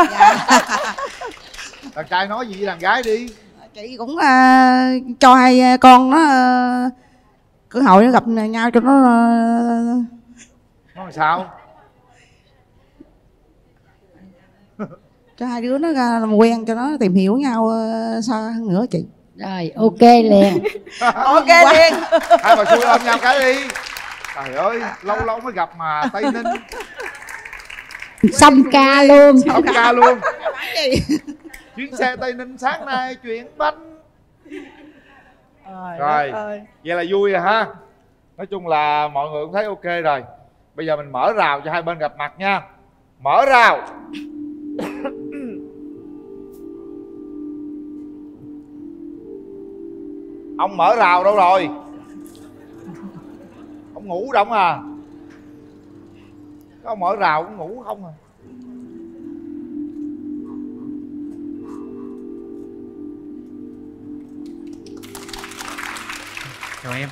Đàn trai nói gì với đàn gái đi. Chị cũng uh, cho hai con nó uh, cơ hội nó gặp nhau cho nó uh, Nói làm sao? cho hai đứa nó ra làm quen, cho nó tìm hiểu nhau uh, xa hơn nữa chị. Rồi ok liền. Ok liền. Hai bà xui ôm nhau cái đi. Trời ơi, lâu lâu mới gặp mà Tây Ninh. Xong ca luôn. Xong ca luôn. Chuyến xe Tây Ninh sáng nay chuyển bánh. Rồi, vậy là vui rồi ha. Nói chung là mọi người cũng thấy ok rồi. Bây giờ mình mở rào cho hai bên gặp mặt nha. Mở rào. Ông mở rào đâu rồi? Ông ngủ đâu à? Có ông mở rào cũng ngủ không à? Chào em.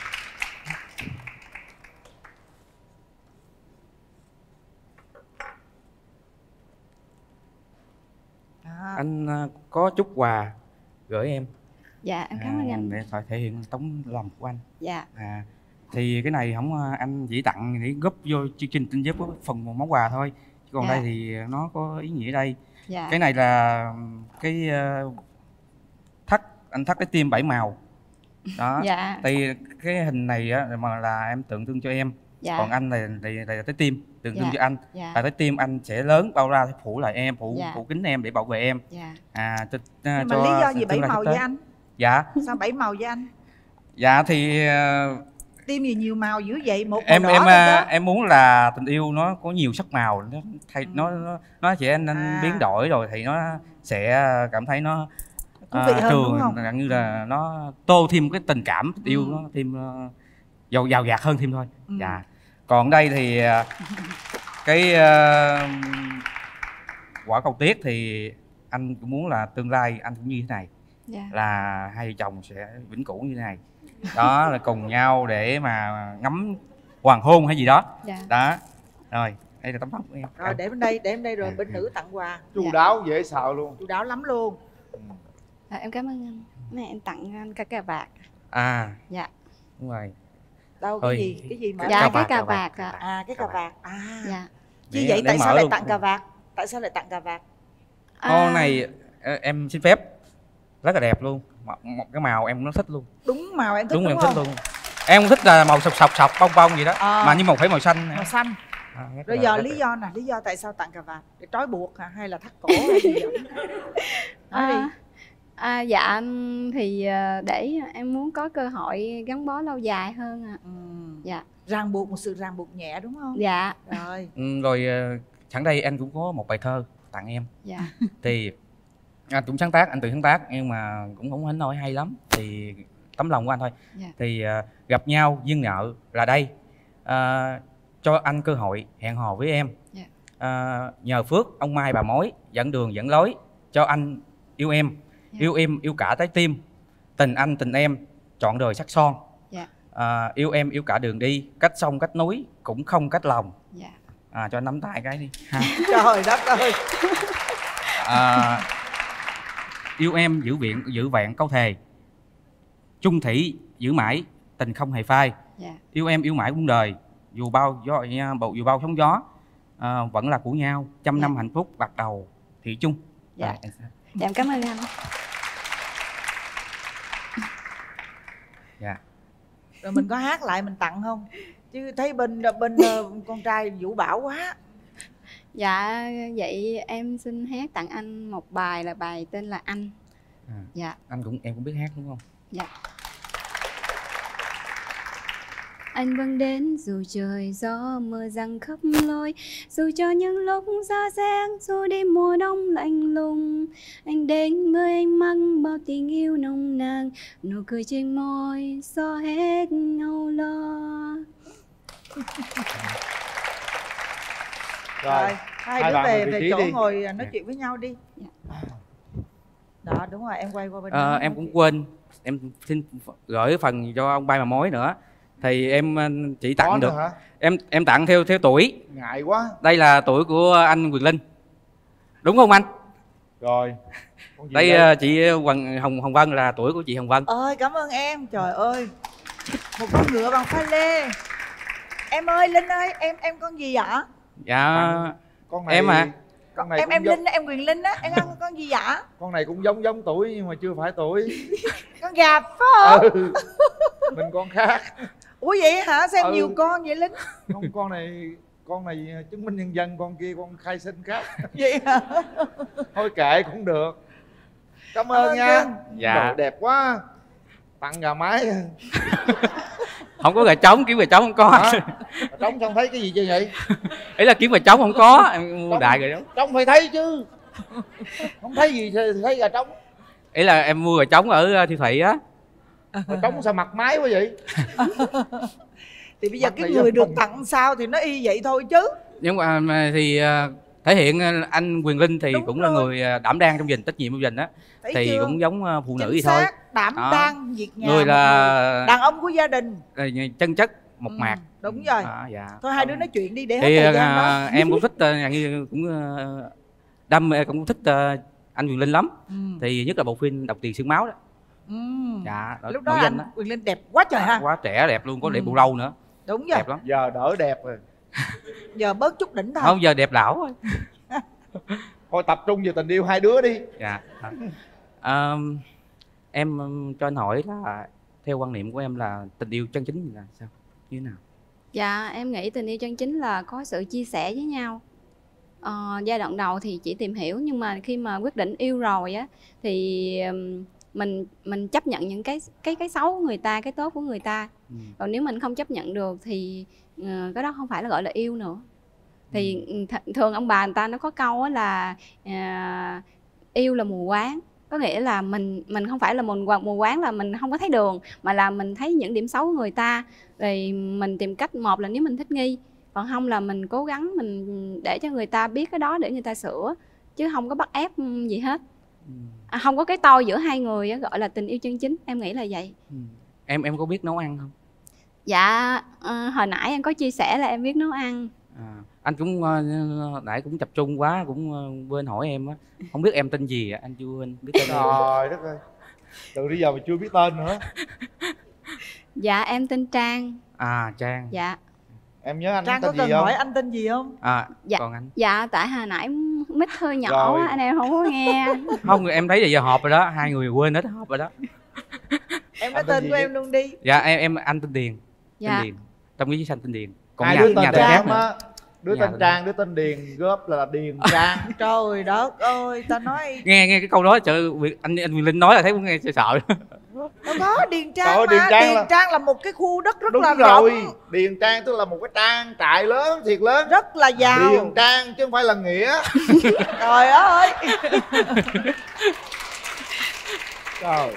À. Anh uh, có chút quà gửi em. Dạ em cảm ơn anh. Để thể thể hiện tấm lòng của anh. Dạ. À, thì cái này không uh, anh chỉ tặng để góp vô chương trình Tinh Giấc có phần một món quà thôi. Chứ còn Dạ. đây thì nó có ý nghĩa đây. Dạ. Cái này là cái uh, thắt anh thắt cái tim bảy màu. Đó. Dạ. Thì cái hình này á mà là em tượng trưng cho em. Dạ. Còn anh này là, là, là trái tim tượng trưng Dạ. cho anh. Dạ. Là trái tim anh sẽ lớn bao ra phủ lại em, phủ Dạ. phủ kính em để bảo vệ em. Dạ. À cho, Nhưng mà cho lý do gì bảy tương lai màu sắp tới. với anh? Dạ. Sao bảy màu với anh? Dạ thì uh, Tim gì nhiều màu dữ vậy? Một màu em đỏ em thôi à, đó. em muốn là tình yêu nó có nhiều sắc màu, nó thay Ừ. nó nó nó sẽ nên À. biến đổi rồi thì nó sẽ cảm thấy nó Thú vị hơn, trường đúng không? gần như là nó tô thêm cái tình cảm tình yêu Ừ. nó thêm uh, giàu giàu dạt hơn thêm thôi. Ừ. Dạ. Còn đây thì uh, cái uh, quả cầu tuyết thì anh cũng muốn là tương lai anh cũng như thế này. Dạ. Là hai vợ chồng sẽ vĩnh cửu như thế này. Đó là cùng nhau để mà ngắm hoàng hôn hay gì đó. Dạ. Đó. Rồi, đây là tấm lòng của em. Rồi để bên đây, để bên đây rồi bên nữ tặng quà. Chu Dạ. đáo dễ sợ luôn. Chu đáo lắm luôn. À, em cảm ơn anh. Này em tặng anh cái cà vạt. À, Dạ. đúng rồi. Đâu Thôi, cái gì? Cái gì mà Dạ cà cái vạt, cà cà vạt vạt. ạ. À cái cà vạt. À. Dạ. Chi Để- vậy để tại sao mở lại luôn. tặng cà vạt? Tại sao lại tặng cà vạt? Ô này ờ, em xin phép rất là đẹp luôn. Một, một cái màu em nó thích luôn. Đúng màu em thích Đúng, đúng, em không? thích luôn. Em thích là màu sọc sọc sọc bông bông gì đó. À. Mà nhưng mà phải màu xanh. Màu xanh. À, rất Rồi là- giờ rất lý là- do nè, lý do tại sao tặng cà vạt? Để trói buộc hả? Hay là thắt cổ hay gì vậy? Nói đi. À, à, dạ anh thì à, để em muốn có cơ hội gắn bó lâu dài hơn ạ. Ừ. Dạ. Ràng buộc, một sự ràng buộc nhẹ đúng không? Dạ. Rồi. Ừ, rồi ờ, sẵn đây anh cũng có một bài thơ tặng em. Dạ. Thì anh cũng sáng tác, anh tự sáng tác nhưng mà cũng không đến nỗi hay lắm. Thì tấm lòng của anh thôi. Dạ. Thì ờ, gặp nhau duyên nợ là đây. Ờ, cho anh cơ hội hẹn hò với em. Dạ. Ờ, nhờ phước ông mai bà mối dẫn đường dẫn lối cho anh yêu em. Dạ. Yêu em yêu cả trái tim. Tình anh tình em trọn đời sắc son. Dạ. Ờ, yêu em yêu cả đường đi, cách sông cách núi cũng không cách lòng. Dạ. À, cho anh nắm tay cái đi ha. Trời đất ơi. À, yêu em giữ viện giữ vẹn câu thề, chung thủy giữ mãi tình không hề phai. Dạ. Yêu em yêu mãi muôn đời, dù bao gió dù bao sóng gió à, vẫn là của nhau, trăm Dạ. năm hạnh phúc bạc đầu thủy chung. Dạ. Rồi, em sẽ- Dạ em cảm ơn anh. Dạ. Rồi mình có hát lại mình tặng không? Chứ thấy bên bên con trai Vũ Bảo quá. Dạ vậy em xin hát tặng anh một bài là bài tên là Anh. À, dạ. Anh cũng em cũng biết hát đúng không? Dạ. Anh vẫn đến dù trời gió mưa giăng khắp lối, dù cho những lúc giá rét, dù đêm mùa đông lạnh lùng. Anh đến với anh mang bao tình yêu nồng nàn, nụ cười trên môi xóa hết âu lo. Rồi, hai, hai đứa bạn về về về vị chỗ trí đi. ngồi nói chuyện với nhau đi. Đó đúng rồi, em quay qua bên À, đó. em cũng quên, em xin gửi phần cho ông Ba Mà Mối nữa. Thì em chỉ tặng Có được nữa hả? em em tặng theo theo tuổi. Ngại quá. Đây là tuổi của anh Quyền Linh, đúng không anh? Rồi. Con gì Đây, đây? chị Hoàng Hồng Hồng Vân là tuổi của chị Hồng Vân. Ơi cảm ơn em, trời ơi. Một con ngựa bằng pha lê. Em ơi Linh ơi, em em con gì vậy? Dạ Con này, em à. con này Em cũng em giống, Linh, em Quyền Linh á, em ăn con gì vậy? con này cũng giống giống tuổi nhưng mà chưa phải tuổi. Con gà phải không? Ừ. Mình con khác. Ủa vậy hả? Sao em Ừ. nhiều con vậy Linh? Không, con này con này chứng minh nhân dân, con kia con khai sinh khác. Vậy hả? Thôi kệ cũng được. Cảm Cảm ơn ơn nha. cưng. Dạ. Đồ đẹp quá. Tặng gà mái. Không có gà trống, kiếm gà trống không có. Hả? Trống không thấy cái gì chưa vậy? Ý là kiếm gà trống không có, em mua đại gà trống. Trống phải thấy chứ. Không thấy gì thì thấy gà trống. Ý là em mua gà trống ở siêu thị á. Gà trống sao mặt máy quá vậy? Thì bây giờ Mặt cái này người giống được không? tặng sao thì nó y vậy thôi chứ. Nhưng mà, mà thì uh, thể hiện uh, anh Quyền Linh thì Đúng cũng rồi. là người uh, đảm đang trong gia đình, trách nhiệm trong gia đình á. Thấy Thì chưa? cũng giống uh, phụ nữ Chính vậy thôi. xác, đảm Đó. đang việc nhà. Người một là người đàn ông của gia đình. uh, chân chất, mộc Ừ, mạc. đúng rồi. À, dạ. Thôi hai đứa nói chuyện đi để hết Thì thời uh, gian đó. em cũng thích uh, như cũng uh, đam mê, cũng thích uh, anh Quyền Linh lắm. Ừ. Thì nhất là bộ phim Độc Tiền Xương Máu đó. Ừ. Dạ, Lúc đó nổi anh danh đó. Quyền Linh đẹp quá trời ha. Quá trẻ đẹp luôn, có Ừ. đẹp bù lâu nữa. Đúng rồi. Đẹp lắm. Giờ đỡ đẹp rồi. Giờ bớt chút đỉnh thôi. Không, giờ đẹp lão rồi. Thôi tập trung vào tình yêu hai đứa đi. Dạ. À, em um, cho anh hỏi là theo quan niệm của em là tình yêu chân chính là sao, như thế nào? Dạ em nghĩ tình yêu chân chính là có sự chia sẻ với nhau. Ờ, giai đoạn đầu thì chỉ tìm hiểu, nhưng mà khi mà quyết định yêu rồi á thì ừm, mình mình chấp nhận những cái cái cái xấu của người ta, cái tốt của người ta. Ừ. Còn nếu mình không chấp nhận được thì uh, cái đó không phải là gọi là yêu nữa. Thì th- thường ông bà người ta nó có câu á là uh, yêu là mù quáng. Có nghĩa là mình mình không phải là mù mù quáng là mình không có thấy đường, mà là mình thấy những điểm xấu của người ta, rồi mình tìm cách, một là nếu mình thích nghi, còn không là mình cố gắng mình để cho người ta biết cái đó để người ta sửa, chứ không có bắt ép gì hết. À, không có cái tôi giữa hai người á, gọi là tình yêu chân chính, em nghĩ là vậy. Ừ. em em có biết nấu ăn không? Dạ uh, hồi nãy em có chia sẻ là em biết nấu ăn. À, anh cũng uh, nãy cũng tập trung quá, cũng uh, quên hỏi em á, không biết em tên gì ạ? Anh chưa quên biết tên em. Trời đất ơi, từ bây giờ mà chưa biết tên nữa. Dạ em tên Trang. À Trang. Dạ. Em nhớ anh Trang tên có cần gì không? hỏi anh tên gì không? À Dạ. còn anh? Dạ tại hồi nãy mic hơi nhỏ Rồi. quá, anh em không có nghe. Không, em thấy là giờ họp rồi đó, hai người quên hết họp rồi đó. Em nói tên của em luôn đi. Dạ em em anh tên Điền. Dạ. Tên Điền. Trong cái xanh tên Điền. Còn Hai nhà, đứa tên nhà tên khác Trang nữa. á. Đứa Nhà tên Trang, đứa tên Điền góp là Điền Trang. Trời đất ơi, ta nói nghe nghe cái câu đó trời, anh anh Quyền Linh nói là thấy cũng nghe sợ sợ. đâu có Điền Trang Trời ơi, mà. Điền Trang Điền là- Trang là một cái khu đất rất Đúng là rồi, rộng, Điền Trang tức là một cái trang trại lớn, thiệt lớn. rất là giàu. Điền Trang chứ không phải là Nghĩa. Trời ơi. Trời.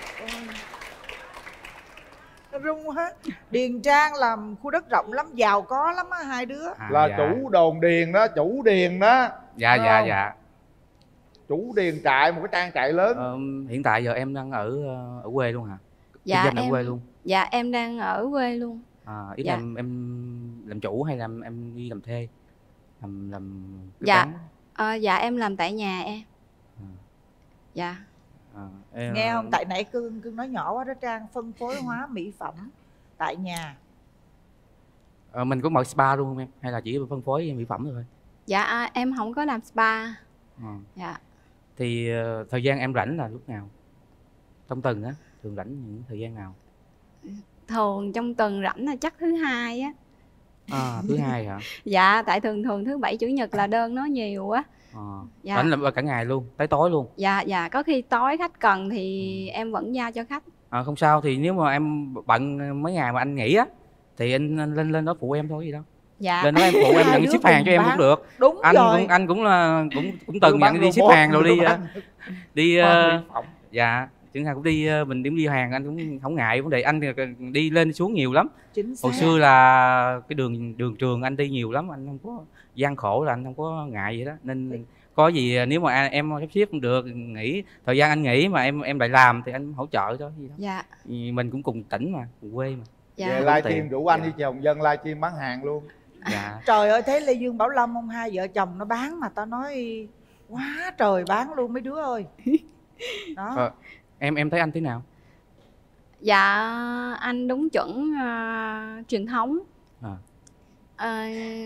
Nó rung hết. Điền Trang là khu đất rộng lắm, giàu có lắm á hai đứa. À, Là dạ. chủ đồn Điền đó, chủ Điền đó. Dạ Đúng dạ không? dạ. Chủ Điền trại, một cái trang trại lớn. Ờ, hiện tại giờ em đang ở ở quê luôn hả? Dạ Kinh doanh em ở quê luôn. Dạ em đang ở quê luôn. À, ý Dạ. là em, em làm chủ hay là em, em đi làm thuê? Làm làm kế Dạ. toán? Ờ, dạ em làm tại nhà em. Dạ. À, em, Nghe không? Tại nãy cưng cưng nói nhỏ quá đó Trang. Phân phối hóa mỹ phẩm tại nhà. Ờ, mình có mở spa luôn không em? Hay là chỉ phân phối mỹ phẩm thôi? Dạ à, em không có làm spa. Ờ. Dạ. Thì uh, thời gian em rảnh là lúc nào? Trong tuần á, thường rảnh những thời gian nào? thường trong tuần rảnh là chắc thứ hai á. À, thứ hai hả? Dạ, tại thường thường thứ bảy chủ nhật là đơn nó nhiều á. À, Dạ. rảnh là cả ngày luôn, tới tối luôn. Dạ, dạ, có khi tối khách cần thì em vẫn giao cho khách. À, không sao, thì nếu mà em bận mấy ngày mà anh nghỉ á thì anh, anh lên lên đó phụ em thôi gì đâu. Dạ. Lên đó em phụ em nhận ship hàng cho em cũng được. Đúng anh rồi. cũng anh cũng là cũng cũng từng nhận đi ship hàng rồi đi uh, đi uh, dạ chúng ta cũng đi uh, mình điểm đi hàng anh cũng không ngại vấn đề. Anh thì đi lên đi xuống nhiều lắm. Chính Hồi xác. xưa là cái đường đường trường anh đi nhiều lắm, anh không có gian khổ, là anh không có ngại vậy đó, nên có gì nếu mà em sắp xếp không được nghỉ thời gian anh nghỉ mà em em lại làm thì anh hỗ trợ thôi gì đó. Dạ. Vì mình cũng cùng tỉnh mà, cùng quê mà. Dạ. Về livestream rủ anh đi chồng dân livestream bán hàng luôn. Dạ. Trời ơi, thấy Lê Dương Bảo Lâm không, hai vợ chồng nó bán mà tao nói quá trời bán luôn mấy đứa ơi. Đó. Ờ, em em thấy anh thế nào? Dạ, anh đúng chuẩn uh, truyền thống. À. À,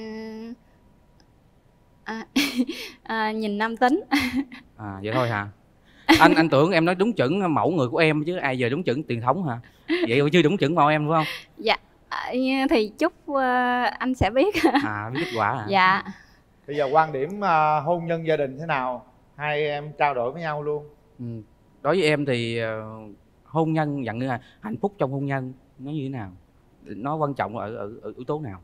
à, à, nhìn nam tính. À vậy thôi hả? Anh anh tưởng em nói đúng chuẩn mẫu người của em chứ ai giờ đúng chuẩn truyền thống hả? Vậy chưa đúng chuẩn mẫu em đúng không? Dạ, thì chúc uh, anh sẽ biết. À, biết kết quả hả? Dạ. Bây giờ quan điểm uh, hôn nhân gia đình thế nào? Hai em trao đổi với nhau luôn. Ừ. Đối với em thì uh, hôn nhân dạng như là hạnh phúc trong hôn nhân nó như thế nào? Nó quan trọng ở ở, ở yếu tố nào?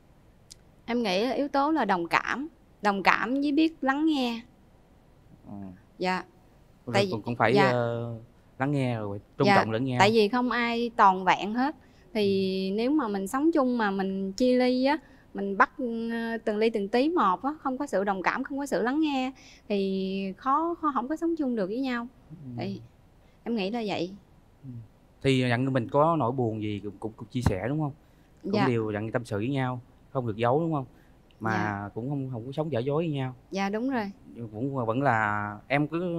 Em nghĩ là yếu tố là đồng cảm, đồng cảm với biết lắng nghe. Ừ. Dạ. Tại Tại cũng, cũng phải dạ. uh, lắng nghe rồi tôn dạ. trọng lẫn nhau. Tại vì không ai toàn vẹn hết. Thì nếu mà mình sống chung mà mình chia ly á, mình bắt từng ly từng tí một á, không có sự đồng cảm, không có sự lắng nghe thì khó, khó không có sống chung được với nhau. Ừ. Thì em nghĩ là vậy. Ừ. Thì dặn như mình có nỗi buồn gì cũng, cũng, cũng chia sẻ đúng không? Cũng Dạ. đều dặn tâm sự với nhau, không được giấu đúng không? Mà Dạ. cũng không không có sống giả dối với nhau. Dạ đúng rồi. Cũng vẫn là em cứ,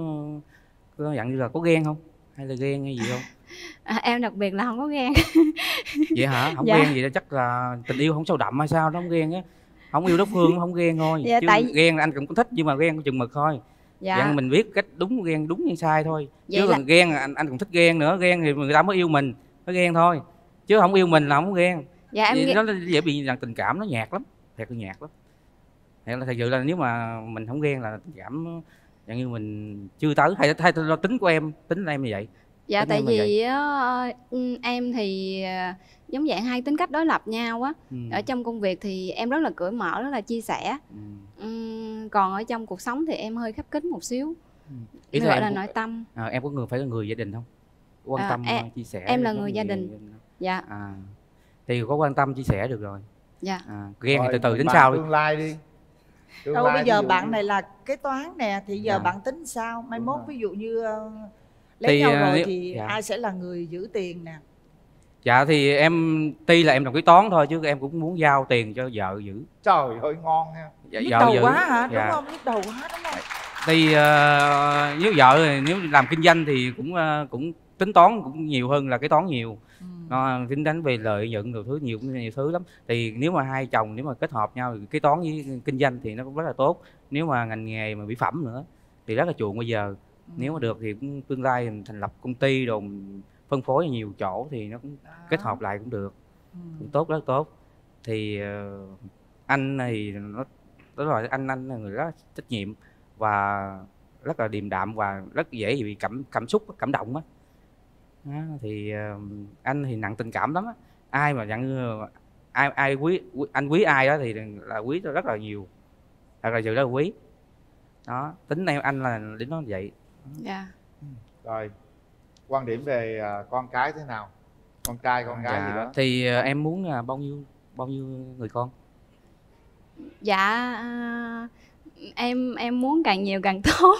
cứ dặn như là có ghen không? Hay là ghen hay gì không? À, em đặc biệt là không có ghen. Vậy hả? Không Dạ. ghen gì đó chắc là tình yêu không sâu đậm hay sao đó, không ghen á. Không yêu đối phương không ghen thôi. Dạ, chứ tại... ghen là anh cũng có thích nhưng mà ghen có chừng mực thôi. Dạ. Dặn mình biết cách đúng ghen đúng hay sai thôi. Vậy chứ là... còn ghen anh anh cũng thích ghen nữa, ghen thì người ta mới yêu mình mới ghen thôi. Chứ không yêu mình là không ghen. Dạ em ghen... nó dễ bị rằng tình cảm nó nhạt lắm, thiệt là nhạt lắm. Thật là thật sự là nếu mà mình không ghen là tình cảm dạng như mình chưa tới, hay hay lo tính của em, tính của em như vậy. Dạ tính tại vì uh, em thì uh, giống dạng hai tính cách đối lập nhau á. Ừ. Ở trong công việc thì em rất là cởi mở, rất là chia sẻ. Ừ. Um, còn ở trong cuộc sống thì em hơi khép kín một xíu. Ừ. Ý gọi là cũng... nội tâm. À, em có người phải là người gia đình không? Quan à, tâm em, chia sẻ. Em là người gia đình. đình. Dạ. À, thì có quan tâm chia sẻ được rồi. Dạ. À, ghen rồi, thì từ từ đến sau đi. Tương lai đi. Tương đâu lai bây giờ bạn này là kế toán nè, thì giờ dạ. bạn tính sao? Mai mốt ví dụ như uh, lấy thì, nhau rồi uh, thì dạ. ai sẽ là người giữ tiền nè? Dạ thì em tuy là em làm kế toán thôi chứ em cũng muốn giao tiền cho vợ giữ. Trời ơi ngon ha. Dạ, nhức đầu giữ. Quá hả? Dạ. Đúng không? Nhức đầu quá đúng không? Thì uh, nếu vợ nếu làm kinh doanh thì cũng uh, cũng tính toán cũng nhiều hơn là kế toán nhiều. Ừ. Nó tính đánh về lợi nhuận nhiều thứ nhiều nhiều thứ lắm. Thì nếu mà hai chồng nếu mà kết hợp nhau thì kế toán với kinh doanh thì nó cũng rất là tốt. Nếu mà ngành nghề mà mỹ phẩm nữa thì rất là chuộng bây giờ. Ừ. Nếu mà được thì cũng tương lai thành lập công ty rồi phân phối nhiều chỗ thì nó cũng đó. Kết hợp lại cũng được. Ừ. Cũng tốt, rất tốt. Thì uh, anh thì nó đó là anh anh là người rất trách nhiệm và rất là điềm đạm và rất dễ bị cảm cảm xúc cảm động á. Đó, thì uh, anh thì nặng tình cảm lắm á. Ai mà dặn ai ai quý, quý anh quý ai đó thì là quý rất là nhiều, thật là sự rất là quý. Đó, tính em anh là đến nó vậy. Dạ. Rồi quan điểm về uh, con cái thế nào, con trai con gái dạ, gì đó thì uh, em muốn uh, bao nhiêu bao nhiêu người con? Dạ uh, em em muốn càng nhiều càng tốt.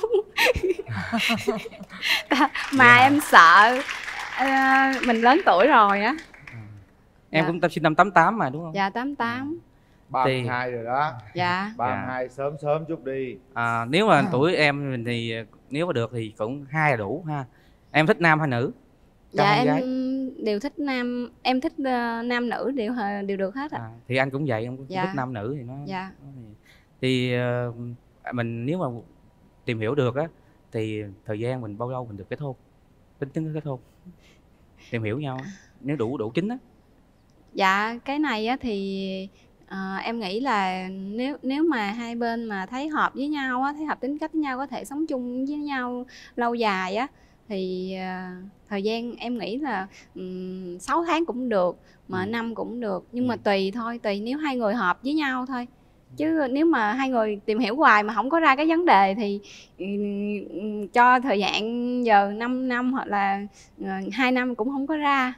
Mà yeah. em sợ uh, mình lớn tuổi rồi á. Em dạ. cũng sinh năm tám tám mà đúng không? Dạ tám tám. ba mươi hai rồi đó. Dạ. ba mươi hai dạ. sớm sớm chút đi. À, nếu mà à. tuổi em thì nếu mà được thì cũng hai là đủ ha. Em thích nam hay nữ? Trong dạ em gái? Đều thích nam, em thích uh, nam nữ đều đều được hết ạ. À. À, thì anh cũng vậy, em cũng dạ. thích nam nữ thì nó. Dạ. Nó thì thì uh, mình nếu mà tìm hiểu được á thì thời gian mình bao lâu mình được kết hôn, tính tính kết hôn? tìm hiểu nhau nếu đủ đủ chín á? Dạ cái này á thì ờ, em nghĩ là nếu nếu mà hai bên mà thấy hợp với nhau á, thấy hợp tính cách với nhau, có thể sống chung với nhau lâu dài á, thì ờ, thời gian em nghĩ là um, sáu tháng cũng được, mà Ừ. năm cũng được, nhưng mà tùy thôi, tùy nếu hai người hợp với nhau thôi. Chứ nếu mà hai người tìm hiểu hoài mà không có ra cái vấn đề thì ừm, cho thời gian giờ 5 năm hoặc là uh, hai năm cũng không có ra.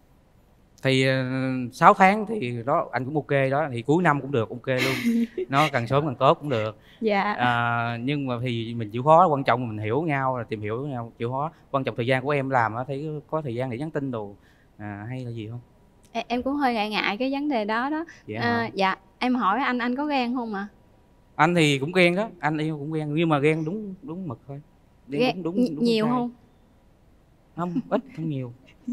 Thì uh, sáu tháng thì đó anh cũng ok đó, thì cuối năm cũng được, ok luôn. Nó càng sớm càng tốt cũng được. Dạ. À, nhưng mà thì mình chịu khó, quan trọng là mình hiểu nhau, là tìm hiểu nhau, chịu khó. Quan trọng thời gian của em làm á, thấy có thời gian để nhắn tin đồ à, hay là gì không? Em, em cũng hơi ngại ngại cái vấn đề đó đó. Dạ À, hả? dạ em hỏi anh anh có ghen không ạ? Anh thì cũng ghen đó, anh yêu cũng ghen, nhưng mà ghen đúng đúng mực thôi. Ghen Ghen đúng, đúng, nhi- đúng nhiều sai. không? Không, ít không nhiều.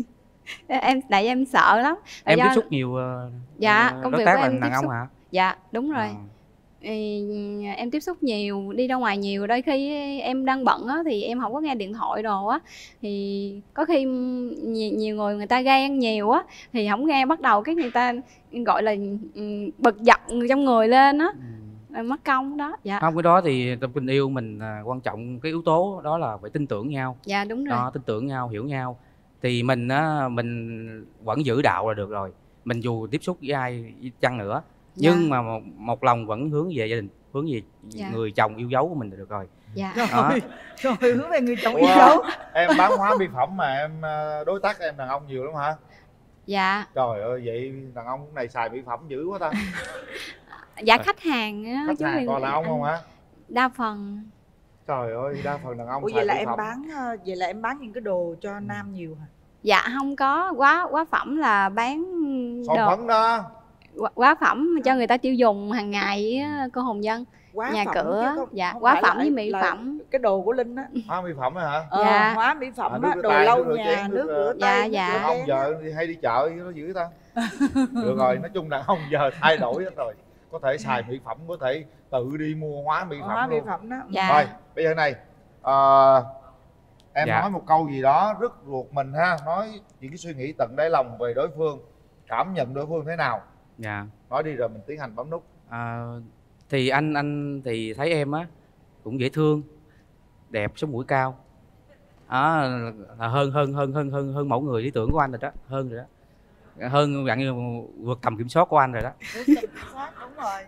Em tại em sợ lắm. Tại Em do- tiếp xúc nhiều uh, Dạ công đối việc tác của là em đàn tiếp ông xúc. hả? Dạ đúng rồi. À. Thì em tiếp xúc nhiều, đi ra ngoài nhiều, đôi khi em đang bận á thì em không có nghe điện thoại đồ á, thì có khi nhiều, nhiều người người ta ghen nhiều á thì không nghe, bắt đầu cái người ta gọi là ừm, bực dọc trong người lên á, là mất công đó. Dạ. Không, cái đó thì trong tình yêu mình à, quan trọng cái yếu tố đó là phải tin tưởng nhau. Dạ đúng rồi. Đó, tin tưởng nhau, hiểu nhau. Thì mình á, mình vẫn giữ đạo là được rồi. Mình dù tiếp xúc với ai chăng nữa, Dạ. nhưng mà một, một lòng vẫn hướng về gia đình, hướng về Dạ. người chồng yêu dấu của mình là được rồi. Dạ. Đó. Rồi hướng về người chồng Ủa, yêu dấu. em bán hóa mỹ phẩm mà em ờ, đối tác em đàn ông nhiều lắm hả? Dạ. Trời ơi, vậy đàn ông này xài mỹ phẩm dữ quá ta. Dạ khách hàng á. Khách chứ hàng mình- còn đàn ông không hả? Đa phần. Trời ơi, đa phần đàn ông Ủa xài vậy là mỹ em phẩm. bán ờ, vậy là em bán những cái đồ cho nam nhiều hả? Dạ không có, quá quá phẩm là bán Son đồ phấn đó. quá, quá phẩm cho người ta tiêu dùng hàng ngày á, cô Hồng Dân. Quá Nhà phẩm cửa, chứ không- dạ, không quá phải phẩm là- với mỹ là phẩm. Cái đồ của Linh á. Hóa mỹ phẩm á hả? Ờ, Dạ. hóa mỹ phẩm À, á, rửa đồ tay, lau nước rửa nhà, chén, nước nước rửa Dạ, tay, nước dạ. rửa Đàn ông chén. giờ đi hay đi chợ nó dữ ta. Được rồi, nói chung đàn ông giờ thay đổi hết rồi. Có thể xài mỹ phẩm, có thể tự đi mua hóa mỹ phẩm Hóa mỹ luôn. phẩm đó. Dạ. Rồi, bây giờ này ờ, em Dạ. nói một câu gì đó rất ruột mình ha, nói những cái suy nghĩ tận đáy lòng về đối phương, cảm nhận đối phương thế nào, Dạ. nói đi rồi mình tiến hành bấm nút. À, thì anh anh thì thấy em á cũng dễ thương, đẹp, sống mũi cao. Đó là hơn hơn hơn hơn hơn hơn mẫu người lý tưởng của anh rồi đó, hơn rồi đó. Hơn dạng như vượt tầm kiểm soát của anh rồi đó. Đúng rồi.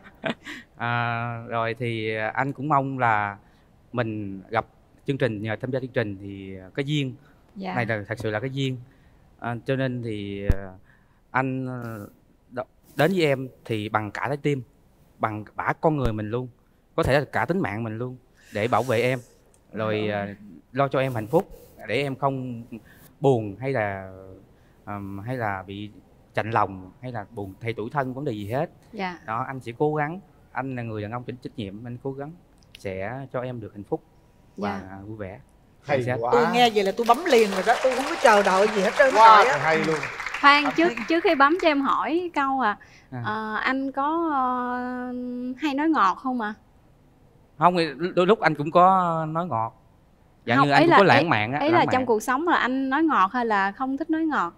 À, rồi thì anh cũng mong là mình gặp chương trình, nhờ tham gia chương trình thì cái duyên Dạ. này là thật sự là cái duyên. À, cho nên thì anh đ- đến với em thì bằng cả trái tim, bằng cả con người mình luôn, có thể là cả tính mạng mình luôn, để bảo vệ em, rồi à, lo cho em hạnh phúc, để em không buồn hay là ừm, hay là bị chạnh lòng hay là buồn hay tủi thân vấn đề gì hết. Dạ. Đó, anh sẽ cố gắng, anh là người đàn ông trách nhiệm, anh cố gắng sẽ cho em được hạnh phúc và Dạ. vui vẻ. Hay Anh sẽ- quá. Tôi nghe vậy là tôi bấm liền rồi đó, tôi không có chờ đợi gì hết trơn Quá trời á. hay luôn. Khoan, trước trước khi bấm cho em hỏi câu à, À. ờ, anh có ờ, hay nói ngọt không ạ? Không, đôi lúc anh cũng có nói ngọt, dạng Không, như anh ý cũng là- có lãng ý- mạn á. Ý lãng là mạn. trong cuộc sống là anh nói ngọt hay là không thích nói ngọt?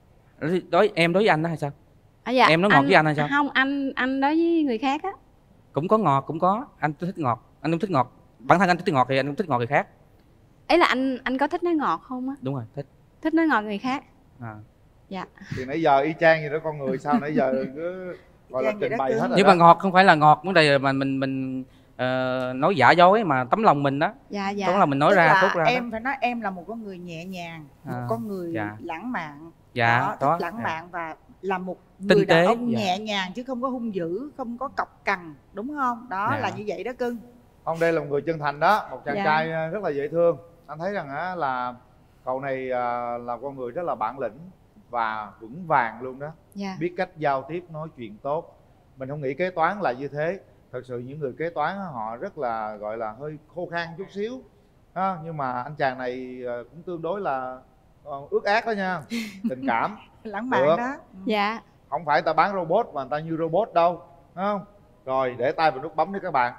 Đối em đối với anh đó hay sao? À, dạ, Em nói ngọt với anh hay sao? Không, anh anh đối với người khác á. Cũng có ngọt, cũng có. Anh thích ngọt, anh không thích ngọt. Bản thân anh thích ngọt thì anh không thích ngọt người khác. Ý là anh anh có thích nói ngọt không á? Đúng rồi, thích. Thích nói ngọt người khác. À. Dạ. Thì nãy giờ y chang gì đó, con người sao nãy giờ cứ gọi là Chang vậy trình đó bày cưng. hết rồi Nhưng đó. mà ngọt không phải là ngọt, vấn đề mà mình mình ờ, nói giả dối mà tấm lòng mình đó. Dạ dạ. Tấm lòng mình nói Tức ra, là thốt ra em đó. phải nói em là một con người nhẹ nhàng, một À, con người dạ. lãng mạn. Dạ, đó, thích đó, lãng dạ. mạn và là một Tinh người đàn tế, ông dạ. nhẹ nhàng chứ không có hung dữ, không có cọc cằn, đúng không? Đó Dạ. là như vậy đó cưng. Ông đây là một người chân thành đó, một chàng Dạ. trai ờ, rất là dễ thương. Anh thấy rằng á là cậu này ờ, là con người rất là bản lĩnh và vững vàng luôn đó. Dạ. Biết cách giao tiếp, nói chuyện tốt. Mình không nghĩ kế toán là như thế. Thật sự những người kế toán á, họ rất là gọi là hơi khô khan chút xíu ha. Nhưng mà anh chàng này ờ, cũng tương đối là ờ, ước ác đó nha. Tình cảm Lãng mạn được. đó. Dạ. Không phải ta bán robot mà người ta như robot đâu, đúng không? Rồi để tay vào nút bấm đi các bạn.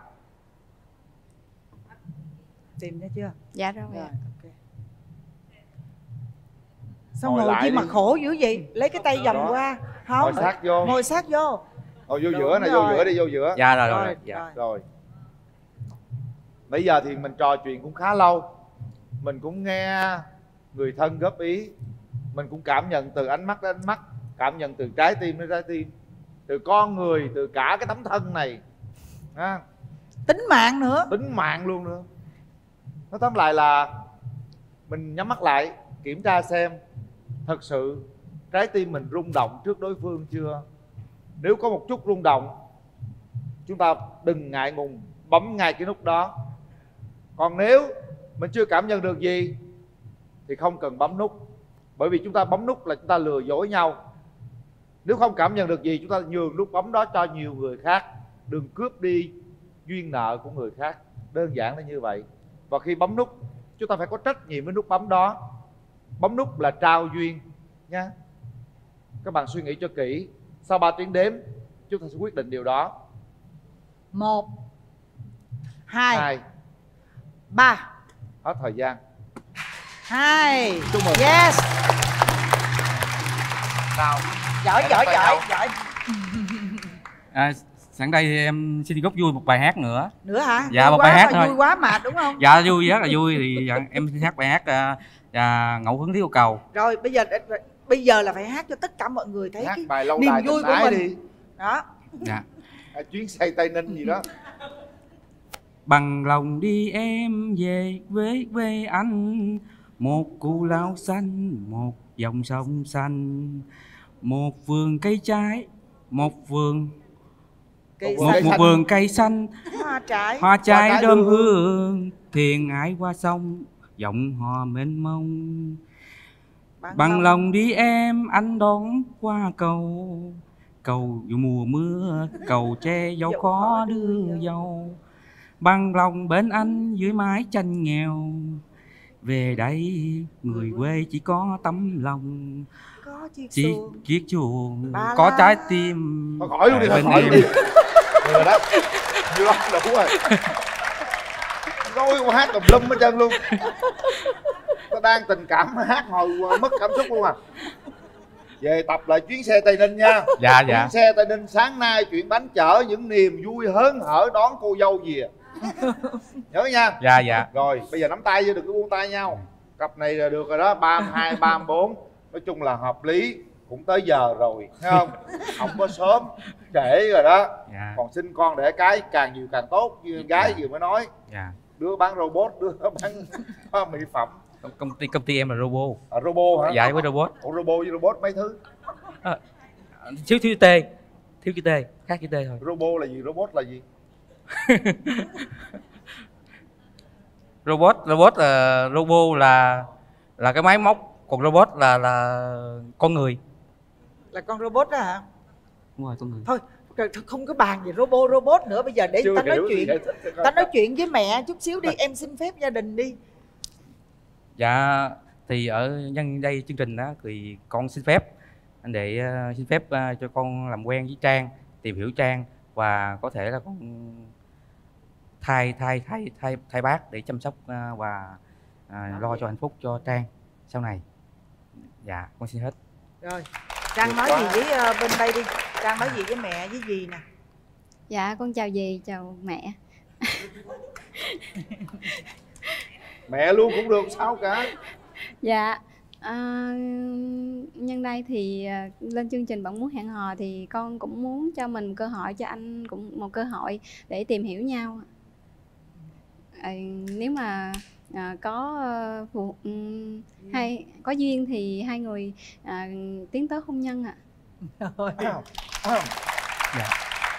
Tìm ra chưa? Dạ rồi. Rồi, ok. Sao Ngồi ngồi lại chi đi. mà khổ dữ vậy? Lấy cái tay vòng Đó. qua. Không. Ngồi sát vô. Ngồi sát vô. Ngồi vô Đúng giữa này, vô rồi. giữa đi, vô giữa. Dạ rồi rồi, Rồi, rồi. Dạ. Rồi. Bây giờ thì mình trò chuyện cũng khá lâu. Mình cũng nghe người thân góp ý. Mình cũng cảm nhận từ ánh mắt đến ánh mắt, cảm nhận từ trái tim đến trái tim, từ con người, từ cả cái tấm thân này. Ha. Tính mạng nữa. Tính mạng luôn nữa. Nói tóm lại là mình nhắm mắt lại, kiểm tra xem thật sự trái tim mình rung động trước đối phương chưa. Nếu có một chút rung động, chúng ta đừng ngại ngùng bấm ngay cái nút đó. Còn nếu mình chưa cảm nhận được gì thì không cần bấm nút. Bởi vì chúng ta bấm nút là chúng ta lừa dối nhau. Nếu không cảm nhận được gì, chúng ta nhường nút bấm đó cho nhiều người khác. Đừng cướp đi duyên nợ của người khác. Đơn giản là như vậy. Và khi bấm nút, chúng ta phải có trách nhiệm với nút bấm đó. Bấm nút là trao duyên nha. Các bạn suy nghĩ cho kỹ. Sau ba tiếng đếm, chúng ta sẽ quyết định điều đó. Một, hai, Hai. ba. Hết thời gian. Hai. Chúc mừng. Yes. Nào. Giỏi, giỏi, giỏi, giỏi. À, sẵn đây thì em xin góp vui một bài hát nữa. Nữa hả? Dạ, Vui một quá bài hát mà thôi. Vui quá mà đúng không? Dạ vui, rất là vui. Thì dạ, em xin hát bài hát uh, uh, Ngẫu Hứng Thiếu Cầu. Rồi bây giờ bây giờ là phải hát cho tất cả mọi người thấy Hát cái bài lâu niềm đài vui tình của ái mình. đi. Đó. Dạ. À, chuyến xe Tây Ninh gì đó. Bằng lòng đi em về với quê anh, một cù lao xanh, một dòng sông xanh, một vườn cây trái, một vườn Cây một, xanh. một vườn cây xanh, Hoa trái. hoa trái trái đơm hương. hương, thuyền ái qua sông, giọng hò mênh mông. Bằng, Bằng lòng đi em, anh đón qua cầu, cầu dù mùa mưa, cầu tre dẫu khó đưa dâu. Bằng lòng bên anh dưới mái tranh nghèo, về đây người quê chỉ có tấm lòng, có chiếc chỉ xuồng, chiếc chuồng ba có lá. trái tim. Thôi khỏi luôn đi, ở thôi bên khỏi em. luôn đi. Được rồi đó. Như đó đủ rồi. Nói hát tùm lum hết trơn luôn. Nó đang tình cảm hát hồi mất cảm xúc luôn à. Về tập lại chuyến xe Tây Ninh nha. Dạ, chuyến dạ. xe Tây Ninh sáng nay chuyển bánh chở những niềm vui hớn hở đón cô dâu về. Nhớ nha. Dạ, dạ. Rồi bây giờ nắm tay vô, đừng có buông tay nhau. Cặp này là được rồi đó, ba mươi hai, ba mươi bốn. Nói chung là hợp lý. Cũng tới giờ rồi, thấy không? Không có sớm, trễ rồi đó. Dạ. Còn sinh con đẻ cái càng nhiều càng tốt, như gái vừa mới nói. Dạ. Đứa bán robot, đứa bán mỹ phẩm. Công, công ty công ty em là robot. À, robot hả? Dạ, với robot. Ủa, robot với robot mấy thứ? À, thiếu thiếu t, thiếu chữ t, khác chữ t thôi. Robot là gì? Robot là gì? Robot, robot là robot là là cái máy móc, còn robot là là con người. Là con robot đó hả? Đúng rồi, con người. Thôi không có bàn gì robot robot nữa. Bây giờ để Chưa ta nói hiểu gì chuyện hết. ta nói chuyện với mẹ chút xíu đi. Em xin phép gia đình đi. Dạ, thì ở nhân đây chương trình đó thì con xin phép anh để uh, xin phép uh, cho con làm quen với Trang, tìm hiểu Trang và có thể là con thay thay thay thay thay bác để chăm sóc uh, và uh, lo cho hạnh phúc cho Trang sau này. Dạ, con xin hết. Rồi, Trang nói gì với uh, bên đây đi. Trang nói gì với mẹ với dì nè. Dạ con chào dì, chào mẹ. Mẹ luôn cũng được, sao cả. Dạ à, nhân đây thì à, lên chương trình Bạn Muốn Hẹn Hò thì con cũng muốn cho mình cơ hội, cho anh cũng một cơ hội để tìm hiểu nhau. À, nếu mà à, có uh, phù, um, hay có duyên thì hai người à, tiến tới hôn nhân ạ. À. Dạ.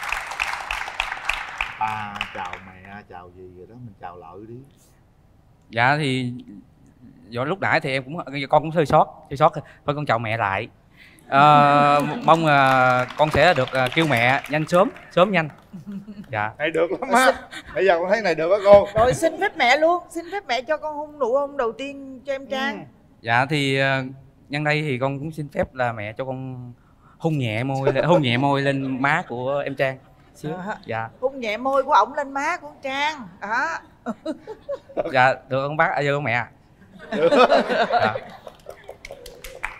Ba chào mẹ, chào gì rồi đó, mình chào lợi đi. Dạ thì do lúc nãy thì em cũng con cũng hơi sót, hơi sót, phải con chào mẹ lại. À, mong uh, con sẽ được uh, kêu mẹ nhanh sớm, sớm nhanh. Dạ. Này được lắm á. Bây giờ con thấy này được á cô. Rồi xin phép mẹ luôn, xin phép mẹ cho con hôn nụ hôn đầu tiên cho em Trang. Ừ. Dạ thì uh, nhân đây thì con cũng xin phép là mẹ cho con hôn nhẹ môi, hôn nhẹ môi lên má của em Trang. Xíu. À, dạ. Hôn nhẹ môi của ổng lên má của Trang. Đó. Dạ được không bác, à, được không mẹ? Được. Dạ.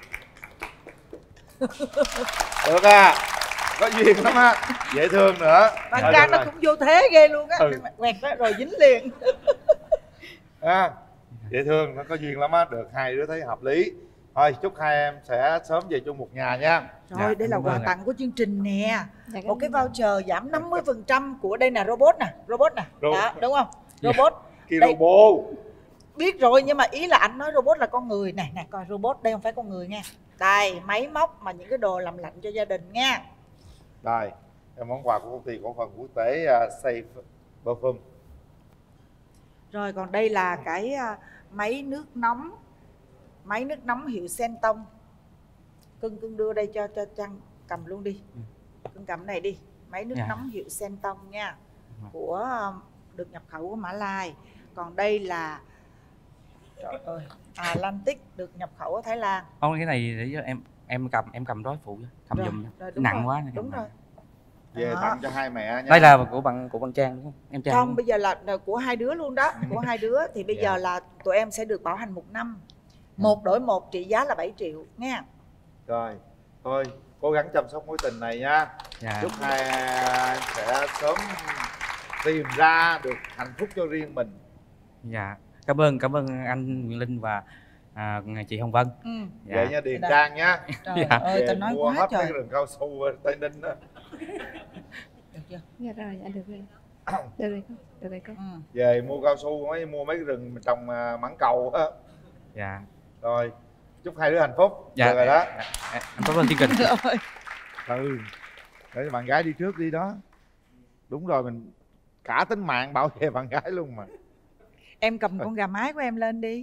Được à, có duyên lắm á, dễ thương nữa. Bạn Rồi, Trang được nó rồi. cũng vô thế ghê luôn á. Ừ. Quẹt đó rồi dính liền. À, dễ thương, nó có duyên lắm á, được hai đứa thấy hợp lý. Thôi chúc hai em sẽ sớm về chung một nhà nha. Rồi đây là cảm quà ơn ạ. tặng của chương trình nè. Dạ, Một cái voucher giảm năm mươi phần trăm của đây là robot nè, robot nè. Ro- Đó, đúng không? Robot. Kia Đây- robot. Biết rồi nhưng mà ý là anh nói robot là con người. Nè nè coi robot đây không phải con người nha. Đây, máy móc mà những cái đồ làm lạnh cho gia đình nha. Đây, cái món quà của công ty cổ phần quốc tế uh, Safe Perfume. Rồi còn đây là cái à, máy nước nóng. Máy nước nóng hiệu Senton. Cưng cưng đưa đây cho cho Trăng cầm luôn đi. Cưng cầm này đi. Máy nước Dạ. nóng hiệu Senton nha. Của à, được nhập khẩu của Mã Lai. Còn đây là trời ơi, Atlantic được nhập khẩu ở Thái Lan. Không, cái này để cho em em cầm em cầm đối phụ cho, cầm Rồi, giùm cho. rồi, đúng Nặng rồi, quá này, đúng cầm rồi. Về Đó. tặng cho hai mẹ nha. Đây là của bạn của bạn Trang đúng không? Em Trang. Không, đúng bây giờ là là của hai đứa luôn đó. Của hai đứa thì bây Dạ. giờ là tụi em sẽ được bảo hành một năm. Một đổi một trị giá là bảy triệu nha. Rồi, thôi cố gắng chăm sóc mối tình này nha. Dạ. Chúc hai uh, sẽ sớm tìm ra được hạnh phúc cho riêng mình. Dạ. Cảm ơn cảm ơn anh Nguyễn Linh và à, chị Hồng Vân. Ừ. Dạ. Vậy nha Điền Trang nha. Trời Dạ. ơi, Về tao nói mua quá hết trời. mấy rừng cao su ở Tây Ninh đó. Được chưa? Dạ rồi, dạ được rồi. Được rồi con, được rồi con. Ừ. Về mua cao su mới mua mấy cái rừng mình trồng à, mãng cầu á. Dạ. Rồi, chúc hai đứa hạnh phúc. Dạ. Được rồi đó. Dạ, dạ, em cảm ơn chương trình. Rồi. Ừ. Để cho bạn gái đi trước đi đó. Đúng rồi, mình cả tính mạng bảo vệ bạn gái luôn mà. Em cầm con gà mái của em lên đi.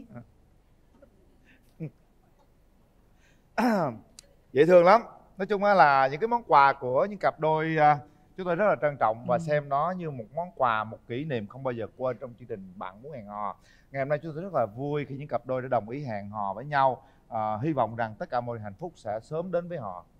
Dễ thương lắm. Nói chung á là những cái món quà của những cặp đôi à, chúng tôi rất là trân trọng và Ừ. xem nó như một món quà, một kỷ niệm không bao giờ quên trong chương trình Bạn Muốn Hẹn Hò. Ngày hôm nay chúng tôi rất là vui khi những cặp đôi đã đồng ý hẹn hò với nhau. À, hy vọng rằng tất cả mọi hạnh phúc sẽ sớm đến với họ.